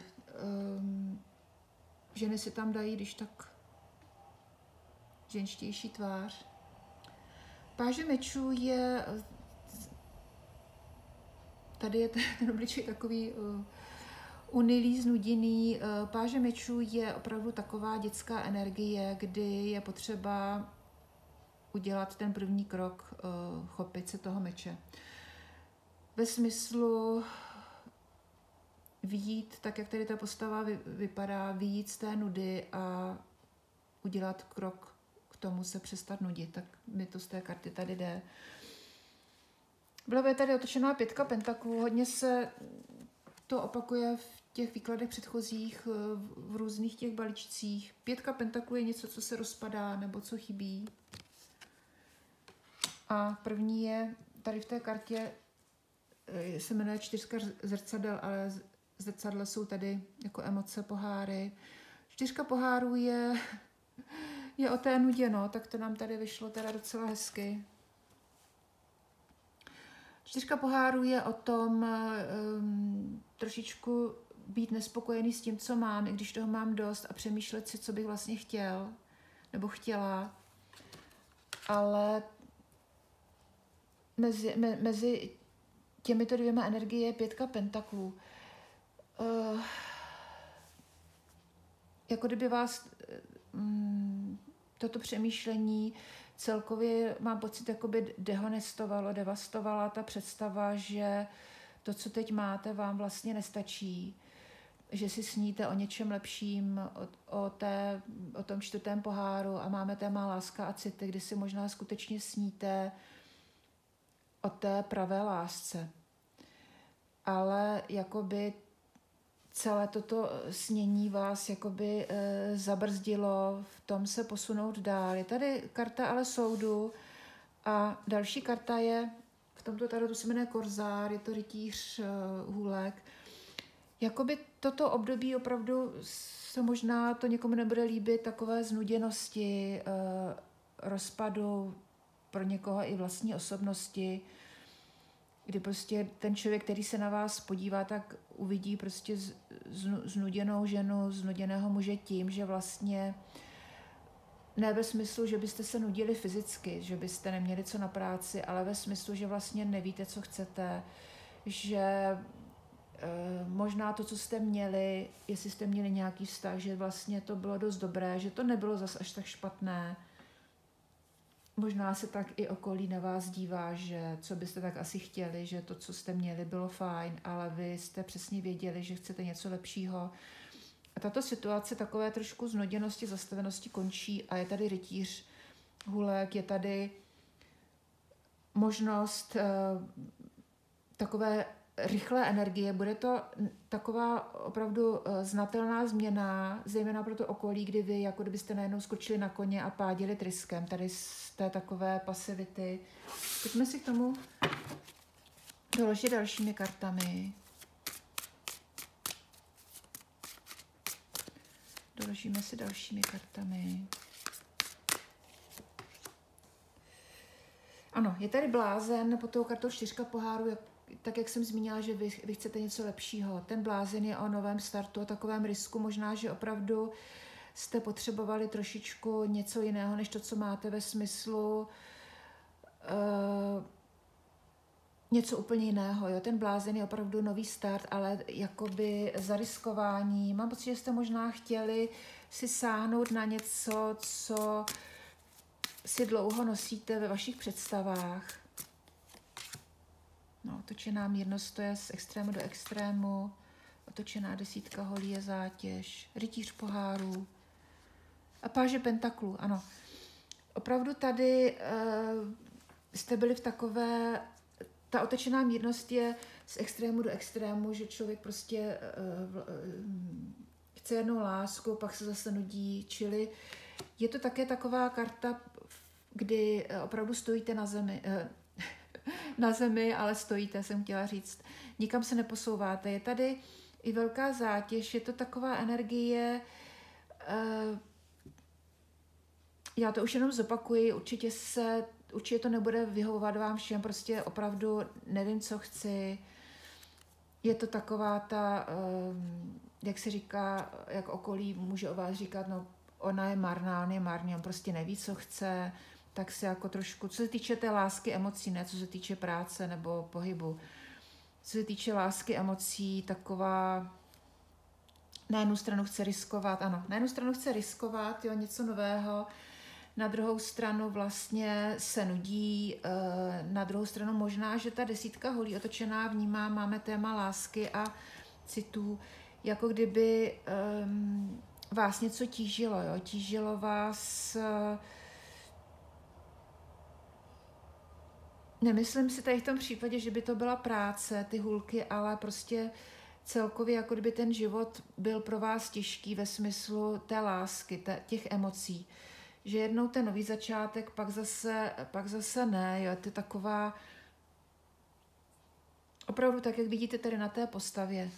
Ženy si tam dají, když tak ženštější tvář. Páže mečů je... Tady je ten obličej takový unilý, znuděný. Páže mečů je opravdu taková dětská energie, kdy je potřeba udělat ten první krok, chopit se toho meče. Ve smyslu vyjít, tak jak tady ta postava vypadá, vyjít z té nudy a udělat krok k tomu se přestat nudit. Tak mi to z té karty tady jde. Vlevo je tady otočená 5 pentaklů, hodně se to opakuje v těch výkladech předchozích, v různých těch balíčcích. 5 pentaklů je něco, co se rozpadá nebo co chybí. A první je, tady v té kartě se jmenuje 4 zrcadel, ale zrcadla jsou tady jako emoce, poháry. 4 pohárů je o té nudě, no, tak to nám tady vyšlo teda docela hezky. 4 pohárů je o tom trošičku být nespokojený s tím, co mám, i když toho mám dost a přemýšlet si, co bych vlastně chtěl nebo chtěla. Ale mezi těmito dvěma energie je 5 pentaklů. Jako kdyby vás toto přemýšlení celkově, mám pocit, jakoby dehonestovalo, devastovala ta představa, že to, co teď máte, vám vlastně nestačí. Že si sníte o něčem lepším, o tom 4. poháru a máme téma láska a city, kdy si možná skutečně sníte o té pravé lásce. Ale jakoby celé toto snění vás jakoby zabrzdilo v tom se posunout dál. Je tady karta ale soudu a další karta je, v tomto tarotu se jmenuje Korzár, je to rytíř hůlek. Jakoby toto období opravdu se možná to někomu nebude líbit, takové znuděnosti, rozpadu, pro někoho i vlastní osobnosti, kdy prostě ten člověk, který se na vás podívá, tak uvidí prostě znuděnou ženu, znuděného muže tím, že vlastně ne ve smyslu, že byste se nudili fyzicky, že byste neměli co na práci, ale ve smyslu, že vlastně nevíte, co chcete, že možná to, co jste měli, jestli jste měli nějaký vztah, že vlastně to bylo dost dobré, že to nebylo zas až tak špatné. Možná se tak i okolí na vás dívá, že co byste tak asi chtěli, že to, co jste měli, bylo fajn, ale vy jste přesně věděli, že chcete něco lepšího. A tato situace takové trošku znuděnosti, zastavenosti končí a je tady rytíř hůlek, je tady možnost takové rychlé energie. Bude to taková opravdu znatelná změna, zejména pro to okolí, kdy vy jako kdybyste najednou skočili na koně a pádili tryskem. Tady z té takové pasivity. Pojďme si k tomu doložit dalšími kartami. Doložíme si dalšími kartami. Ano, je tady blázen, pod tou kartou 4 poháru, tak jak jsem zmínila, že vy chcete něco lepšího. Ten blázen je o novém startu, o takovém risku. Možná, že opravdu jste potřebovali trošičku něco jiného, než to, co máte ve smyslu něco úplně jiného. Jo? Ten blázen je opravdu nový start, ale jakoby zariskování. Mám pocit, že jste možná chtěli si sáhnout na něco, co si dlouho nosíte ve vašich představách. No, otočená mírnost, to je z extrému do extrému. Otočená 10 holí je zátěž. Rytíř pohárů. A páže pentaklů, ano. Opravdu tady jste byli v takové... Ta otočená mírnost je z extrému do extrému, že člověk prostě chce jednou lásku, pak se zase nudí, čili je to také taková karta, kdy opravdu stojíte na zemi, na zemi, ale stojíte, jsem chtěla říct. Nikam se neposouváte. Je tady i velká zátěž, je to taková energie, já to už jenom zopakuji, určitě to nebude vyhovovat vám všem, prostě opravdu nevím, co chci. Je to taková ta, jak se říká, jak okolí může o vás říkat, no ona je marná, on je marný, on prostě neví, co chce, tak se jako trošku, co se týče té lásky, emocí, ne co se týče práce nebo pohybu. Co se týče lásky, emocí, taková, na jednu stranu chce riskovat, ano, na jednu stranu chce riskovat, jo, něco nového, na druhou stranu vlastně se nudí, na druhou stranu možná, že ta 10 holí otočená vnímá, máme téma lásky a citů, jako kdyby vás něco tížilo, jo? Tížilo vás, nemyslím si tady v tom případě, že by to byla práce, ty hůlky, ale prostě celkově, jako kdyby ten život byl pro vás těžký ve smyslu té lásky, těch emocí. Že jednou ten nový začátek, pak zase ne, jo, to je taková, opravdu tak, jak vidíte tady na té postavě.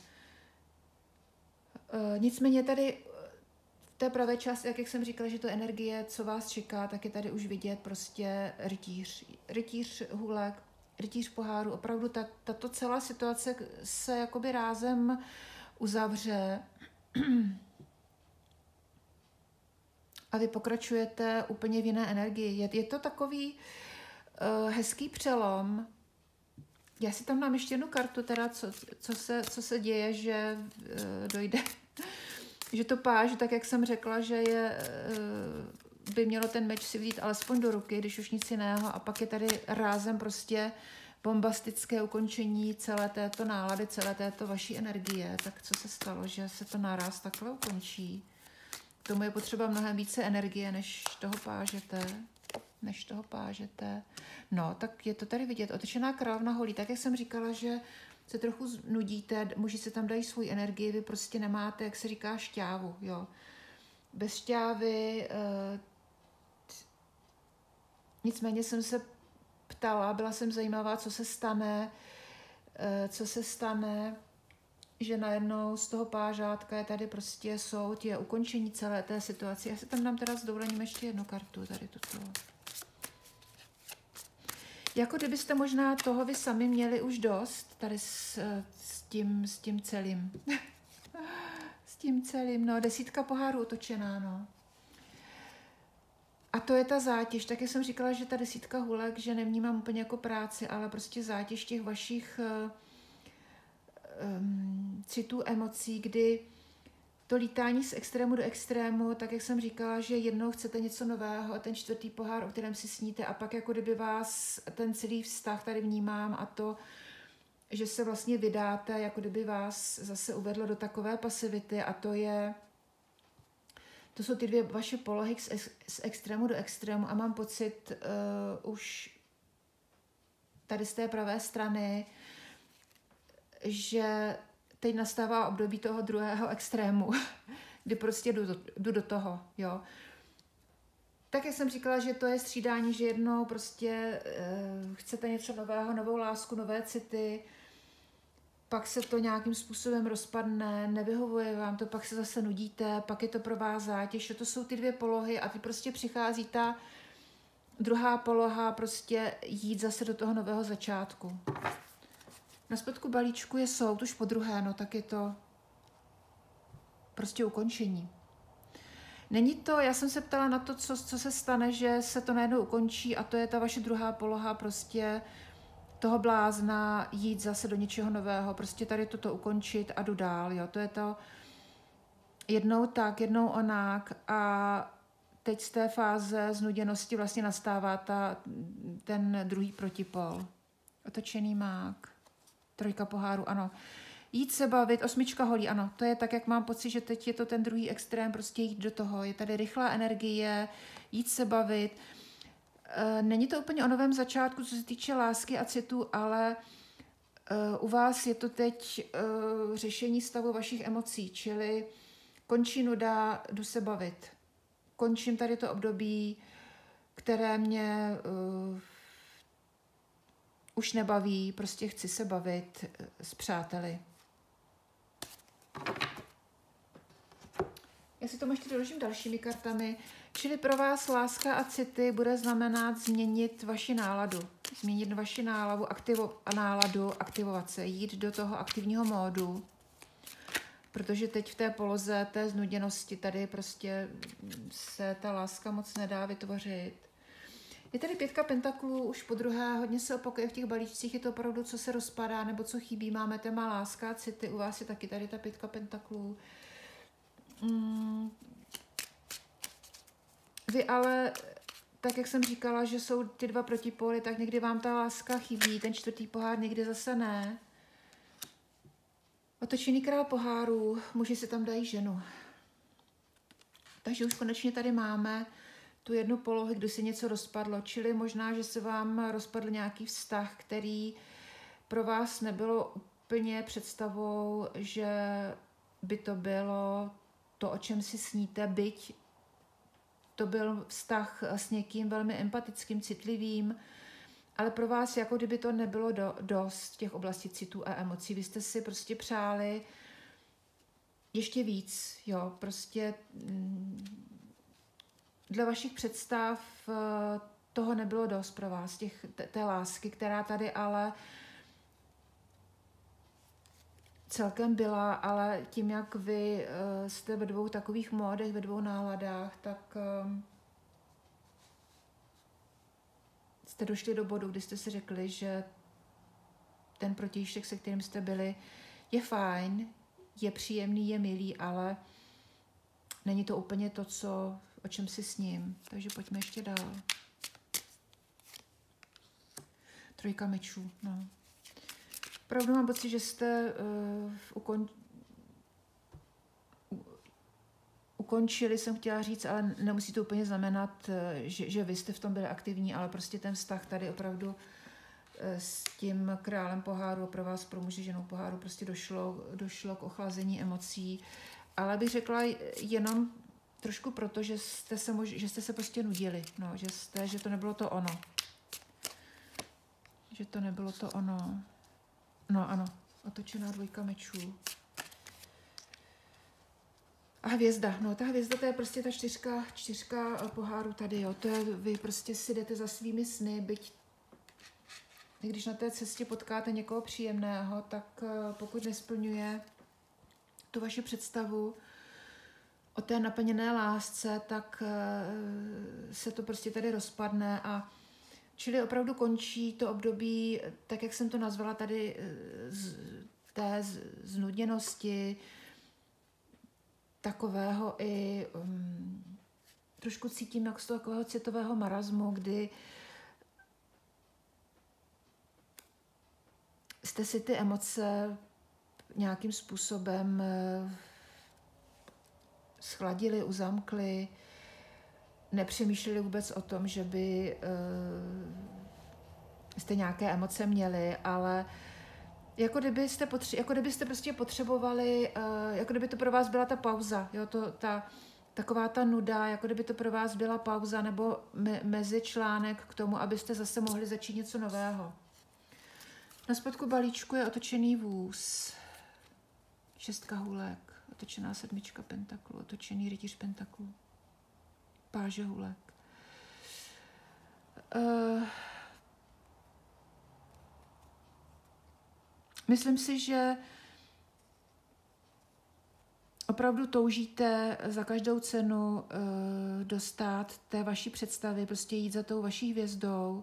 Nicméně tady v té pravé části, jak jsem říkala, že to energie, co vás čeká, tak je tady už vidět prostě rytíř hůlek, rytíř poháru, opravdu tato celá situace se jakoby rázem uzavře a vy pokračujete úplně v jiné energii. Je to takový hezký přelom. Já si tam dám ještě jednu kartu, teda co se děje, že dojde, že to páž, tak jak jsem řekla, že by mělo ten meč si vzít alespoň do ruky, když už nic jiného, a pak je tady rázem prostě bombastické ukončení celé této nálady, celé této vaší energie. Tak co se stalo, že se to naraz takhle ukončí? K tomu je potřeba mnohem více energie, než toho pážete. No, tak je to tady vidět. Otočená královna holí. Tak, jak jsem říkala, že se trochu nudíte, muži se tam dají svou energii, vy prostě nemáte, jak se říká, šťávu, jo. Bez šťávy, nicméně jsem se ptala, byla jsem zajímavá, co se stane, že najednou z toho pážátka je tady prostě soud, je ukončení celé té situace. Já si tam dám teda s dovolením ještě jednu kartu, tady tuto. Jako kdybyste možná toho vy sami měli už dost, tady s tím celým. S tím celým, no, 10 pohárů otočená, no. A to je ta zátěž, tak jak jsem říkala, že ta 10 hůlek, že nevnímám úplně jako práci, ale prostě zátěž těch vašich citů, emocí, kdy to lítání z extrému do extrému, tak jak jsem říkala, že jednou chcete něco nového a ten 4. pohár, o kterém si sníte, a pak jako kdyby vás ten celý vztah tady vnímám a to, že se vlastně vydáte, jako kdyby vás zase uvedlo do takové pasivity, a to jsou ty dvě vaše polohy z extrému do extrému, a mám pocit už tady z té pravé strany, že teď nastává období toho druhého extrému, kdy prostě jdu do toho, jo. Tak jak jsem říkala, že to je střídání, že jednou prostě chcete něco nového, novou lásku, nové city, pak se to nějakým způsobem rozpadne, nevyhovuje vám to, pak se zase nudíte, pak je to pro vás zátěž, to jsou ty dvě polohy a ty prostě přichází ta druhá poloha, prostě jít zase do toho nového začátku. Na spodku balíčku je soud už po druhé, no tak je to prostě ukončení. Není to, já jsem se ptala na to, co se stane, že se to najednou ukončí, a to je ta vaše druhá poloha, prostě toho blázna jít zase do něčeho nového, prostě tady toto ukončit a jdu dál, jo, to je to jednou tak, jednou onak, a teď z té fáze znuděnosti vlastně nastává ten druhý protipol. Otočený mák, 3 poháru, ano. Jít se bavit, 8 holí, ano, to je tak, jak mám pocit, že teď je to ten druhý extrém, prostě jít do toho, je tady rychlá energie, jít se bavit. Není to úplně o novém začátku, co se týče lásky a citu, ale u vás je to teď řešení stavu vašich emocí, čili končí nuda, jdu se bavit. Končím tady to období, které mě už nebaví, prostě chci se bavit s přáteli. Já si tomu ještě doložím dalšími kartami. Čili pro vás láska a city bude znamenat změnit vaši náladu. Změnit vaši náladu, aktivovat se, jít do toho aktivního módu. Protože teď v té poloze té znuděnosti tady prostě se ta láska moc nedá vytvořit. Je tady 5 pentaklů, už podruhé, hodně se opakuje v těch balíčcích, je to opravdu, co se rozpadá, nebo co chybí. Máme téma láska a city, u vás je taky tady ta 5 pentaklů. Vy ale, tak jak jsem říkala, že jsou ty 2 protipóly, tak někdy vám ta láska chybí, ten 4. pohár někdy zase ne. Otočený král pohárů, muži si tam dají ženu. Takže už konečně tady máme tu jednu polohu, kdy se něco rozpadlo, čili možná, že se vám rozpadl nějaký vztah, který pro vás nebylo úplně představou, že by to bylo to, o čem si sníte, byť to byl vztah s někým velmi empatickým, citlivým, ale pro vás jako kdyby to nebylo dost těch oblastí citů a emocí. Vy jste si prostě přáli ještě víc, jo, prostě dle vašich představ toho nebylo dost pro vás, té lásky, která tady ale celkem byla, ale tím, jak vy jste ve 2 takových módech, ve 2 náladách, tak jste došli do bodu, kdy jste si řekli, že ten protějšek, se kterým jste byli, je fajn, je příjemný, je milý, ale není to úplně to, o čem si sním. Takže pojďme ještě dál. 3 mečů, no. Opravdu mám pocit, že jste ukončili, jsem chtěla říct, ale nemusí to úplně znamenat, že vy jste v tom byli aktivní, ale prostě ten vztah tady opravdu s tím králem poháru, pro vás, pro muže, ženou poháru, prostě došlo k ochlazení emocí. Ale bych řekla jenom trošku proto, že jste se prostě nudili, no, že to nebylo to ono. Že to nebylo to ono. No ano, otočená 2 mečů. A hvězda, no ta hvězda, to je prostě ta 4 poháru tady, jo. To je, vy prostě si jdete za svými sny, byť když na té cestě potkáte někoho příjemného, tak pokud nesplňuje tu vaši představu o té naplněné lásce, tak se to prostě tady rozpadne a čili opravdu končí to období, tak jak jsem to nazvala tady, té znudněnosti, takového i trošku cítím jak z toho takového citového marazmu, kdy jste si ty emoce nějakým způsobem schladili, uzamkli, nepřemýšleli vůbec o tom, že by jste nějaké emoce měli, ale jako kdybyste prostě potřebovali, jako kdyby to pro vás byla ta pauza, jo, taková ta nuda, jako kdyby to pro vás byla pauza nebo mezičlánek k tomu, abyste zase mohli začít něco nového. Na spodku balíčku je otočený vůz, 6 hůlek, otočená 7 pentaklů, otočený rytíř pentaklů, páže hůlek. Myslím si, že opravdu toužíte za každou cenu dostát té vaší představy, prostě jít za tou vaší hvězdou.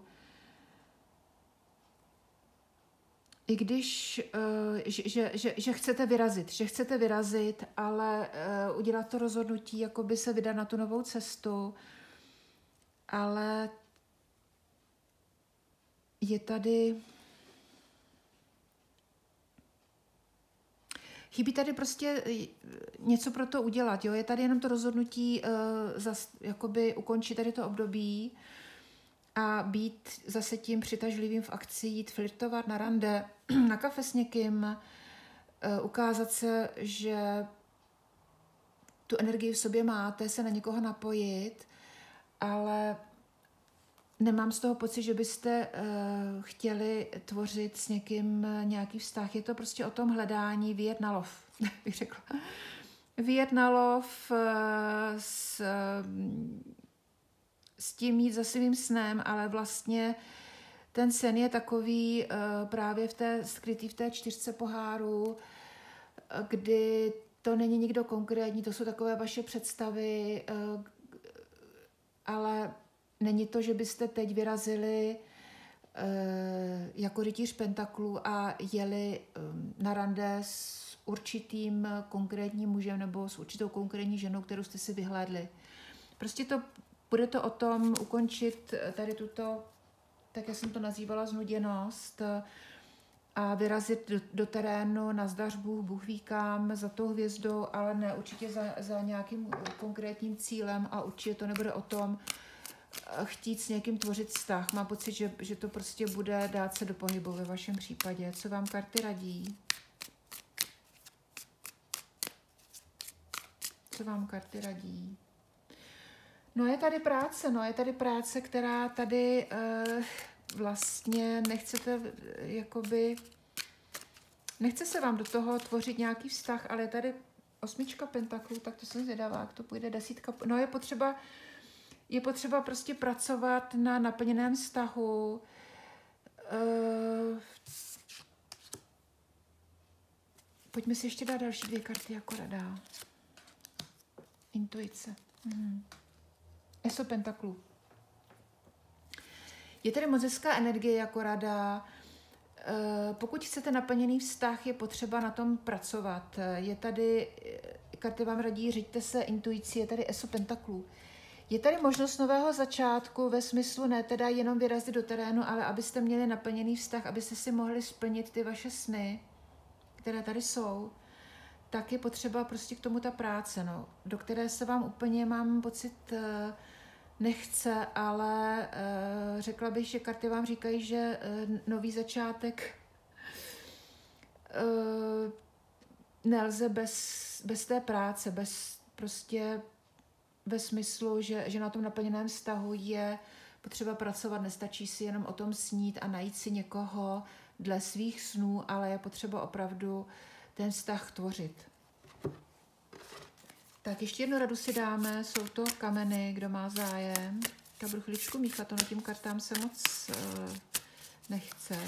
I když, že chcete vyrazit, ale udělat to rozhodnutí, jako by se vydat na tu novou cestu, ale je tady... Chybí tady prostě něco pro to udělat, jo? Je tady jenom to rozhodnutí jakoby ukončit tady to období a být zase tím přitažlivým v akci, jít flirtovat na rande, na kafe s někým, ukázat se, že tu energii v sobě máte, se na někoho napojit, ale nemám z toho pocit, že byste chtěli tvořit s někým nějaký vztah. Je to prostě o tom hledání, vyjet na lov, bych řekla. Vyjet na lov, s tím jít za svým snem, ale vlastně ten sen je takový právě skrytý v té 4 pohárů, kdy to není nikdo konkrétní, to jsou takové vaše představy, ale není to, že byste teď vyrazili jako rytíř pentaklů a jeli na rande s určitým konkrétním mužem nebo s určitou konkrétní ženou, kterou jste si vyhlédli. Prostě bude to o tom ukončit tady tuto, tak jak jsem to nazývala, znuděnost a vyrazit do terénu, nazdař Bůh, Bůh ví kam, za tou hvězdou, ale ne určitě za nějakým konkrétním cílem a určitě to nebude o tom chtít s někým tvořit vztah. Mám pocit, že to prostě bude dát se do pohybu ve vašem případě. Co vám karty radí? Co vám karty radí? No je tady práce, která tady vlastně nechce se vám do toho tvořit nějaký vztah, ale je tady 8 pentaklů, tak to jsem zvědavá, jak to půjde 10. No je potřeba prostě pracovat na naplněném vztahu. Pojďme si ještě dát další 2 karty jako rada. Intuice. Eso pentaklů. Je tady moc hezká energie jako rada. Pokud chcete naplněný vztah, je potřeba na tom pracovat. Je tady, karty vám radí, řiďte se intuicí, je tady Eso pentaklů. Je tady možnost nového začátku ve smyslu ne teda jenom vyrazit do terénu, ale abyste měli naplněný vztah, abyste si mohli splnit ty vaše sny, které tady jsou, tak je potřeba prostě k tomu ta práce, no, do které se vám úplně, mám pocit, nechce, ale řekla bych, že karty vám říkají, že nový začátek nelze bez té práce, prostě ve smyslu, že na tom naplněném vztahu je potřeba pracovat, nestačí si jenom o tom snít a najít si někoho dle svých snů, ale je potřeba opravdu ten vztah tvořit. Tak ještě jednu radu si dáme, jsou to kameny, kdo má zájem. Já budu chvíličku míchat, to na tím kartám se moc nechce.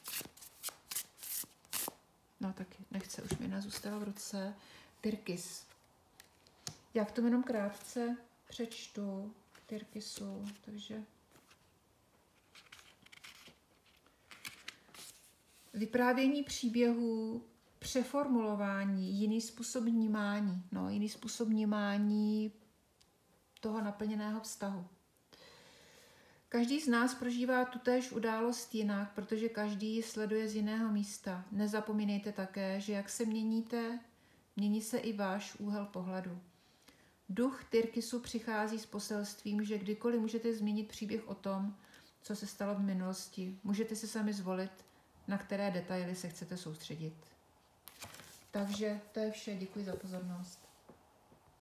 No taky nechce, už mi nezůstala v ruce. Tyrkis. Já k tomu jenom krátce přečtu k Tyrkisu, takže vyprávění příběhů, přeformulování, jiný způsob vnímání, jiný způsob vnímání toho naplněného vztahu. Každý z nás prožívá tutéž událost jinak, protože každý ji sleduje z jiného místa. Nezapomínejte také, že jak se měníte, mění se i váš úhel pohledu. Duch Tyrkisu přichází s poselstvím, že kdykoliv můžete změnit příběh o tom, co se stalo v minulosti. Můžete si sami zvolit, na které detaily se chcete soustředit. Takže to je vše. Děkuji za pozornost.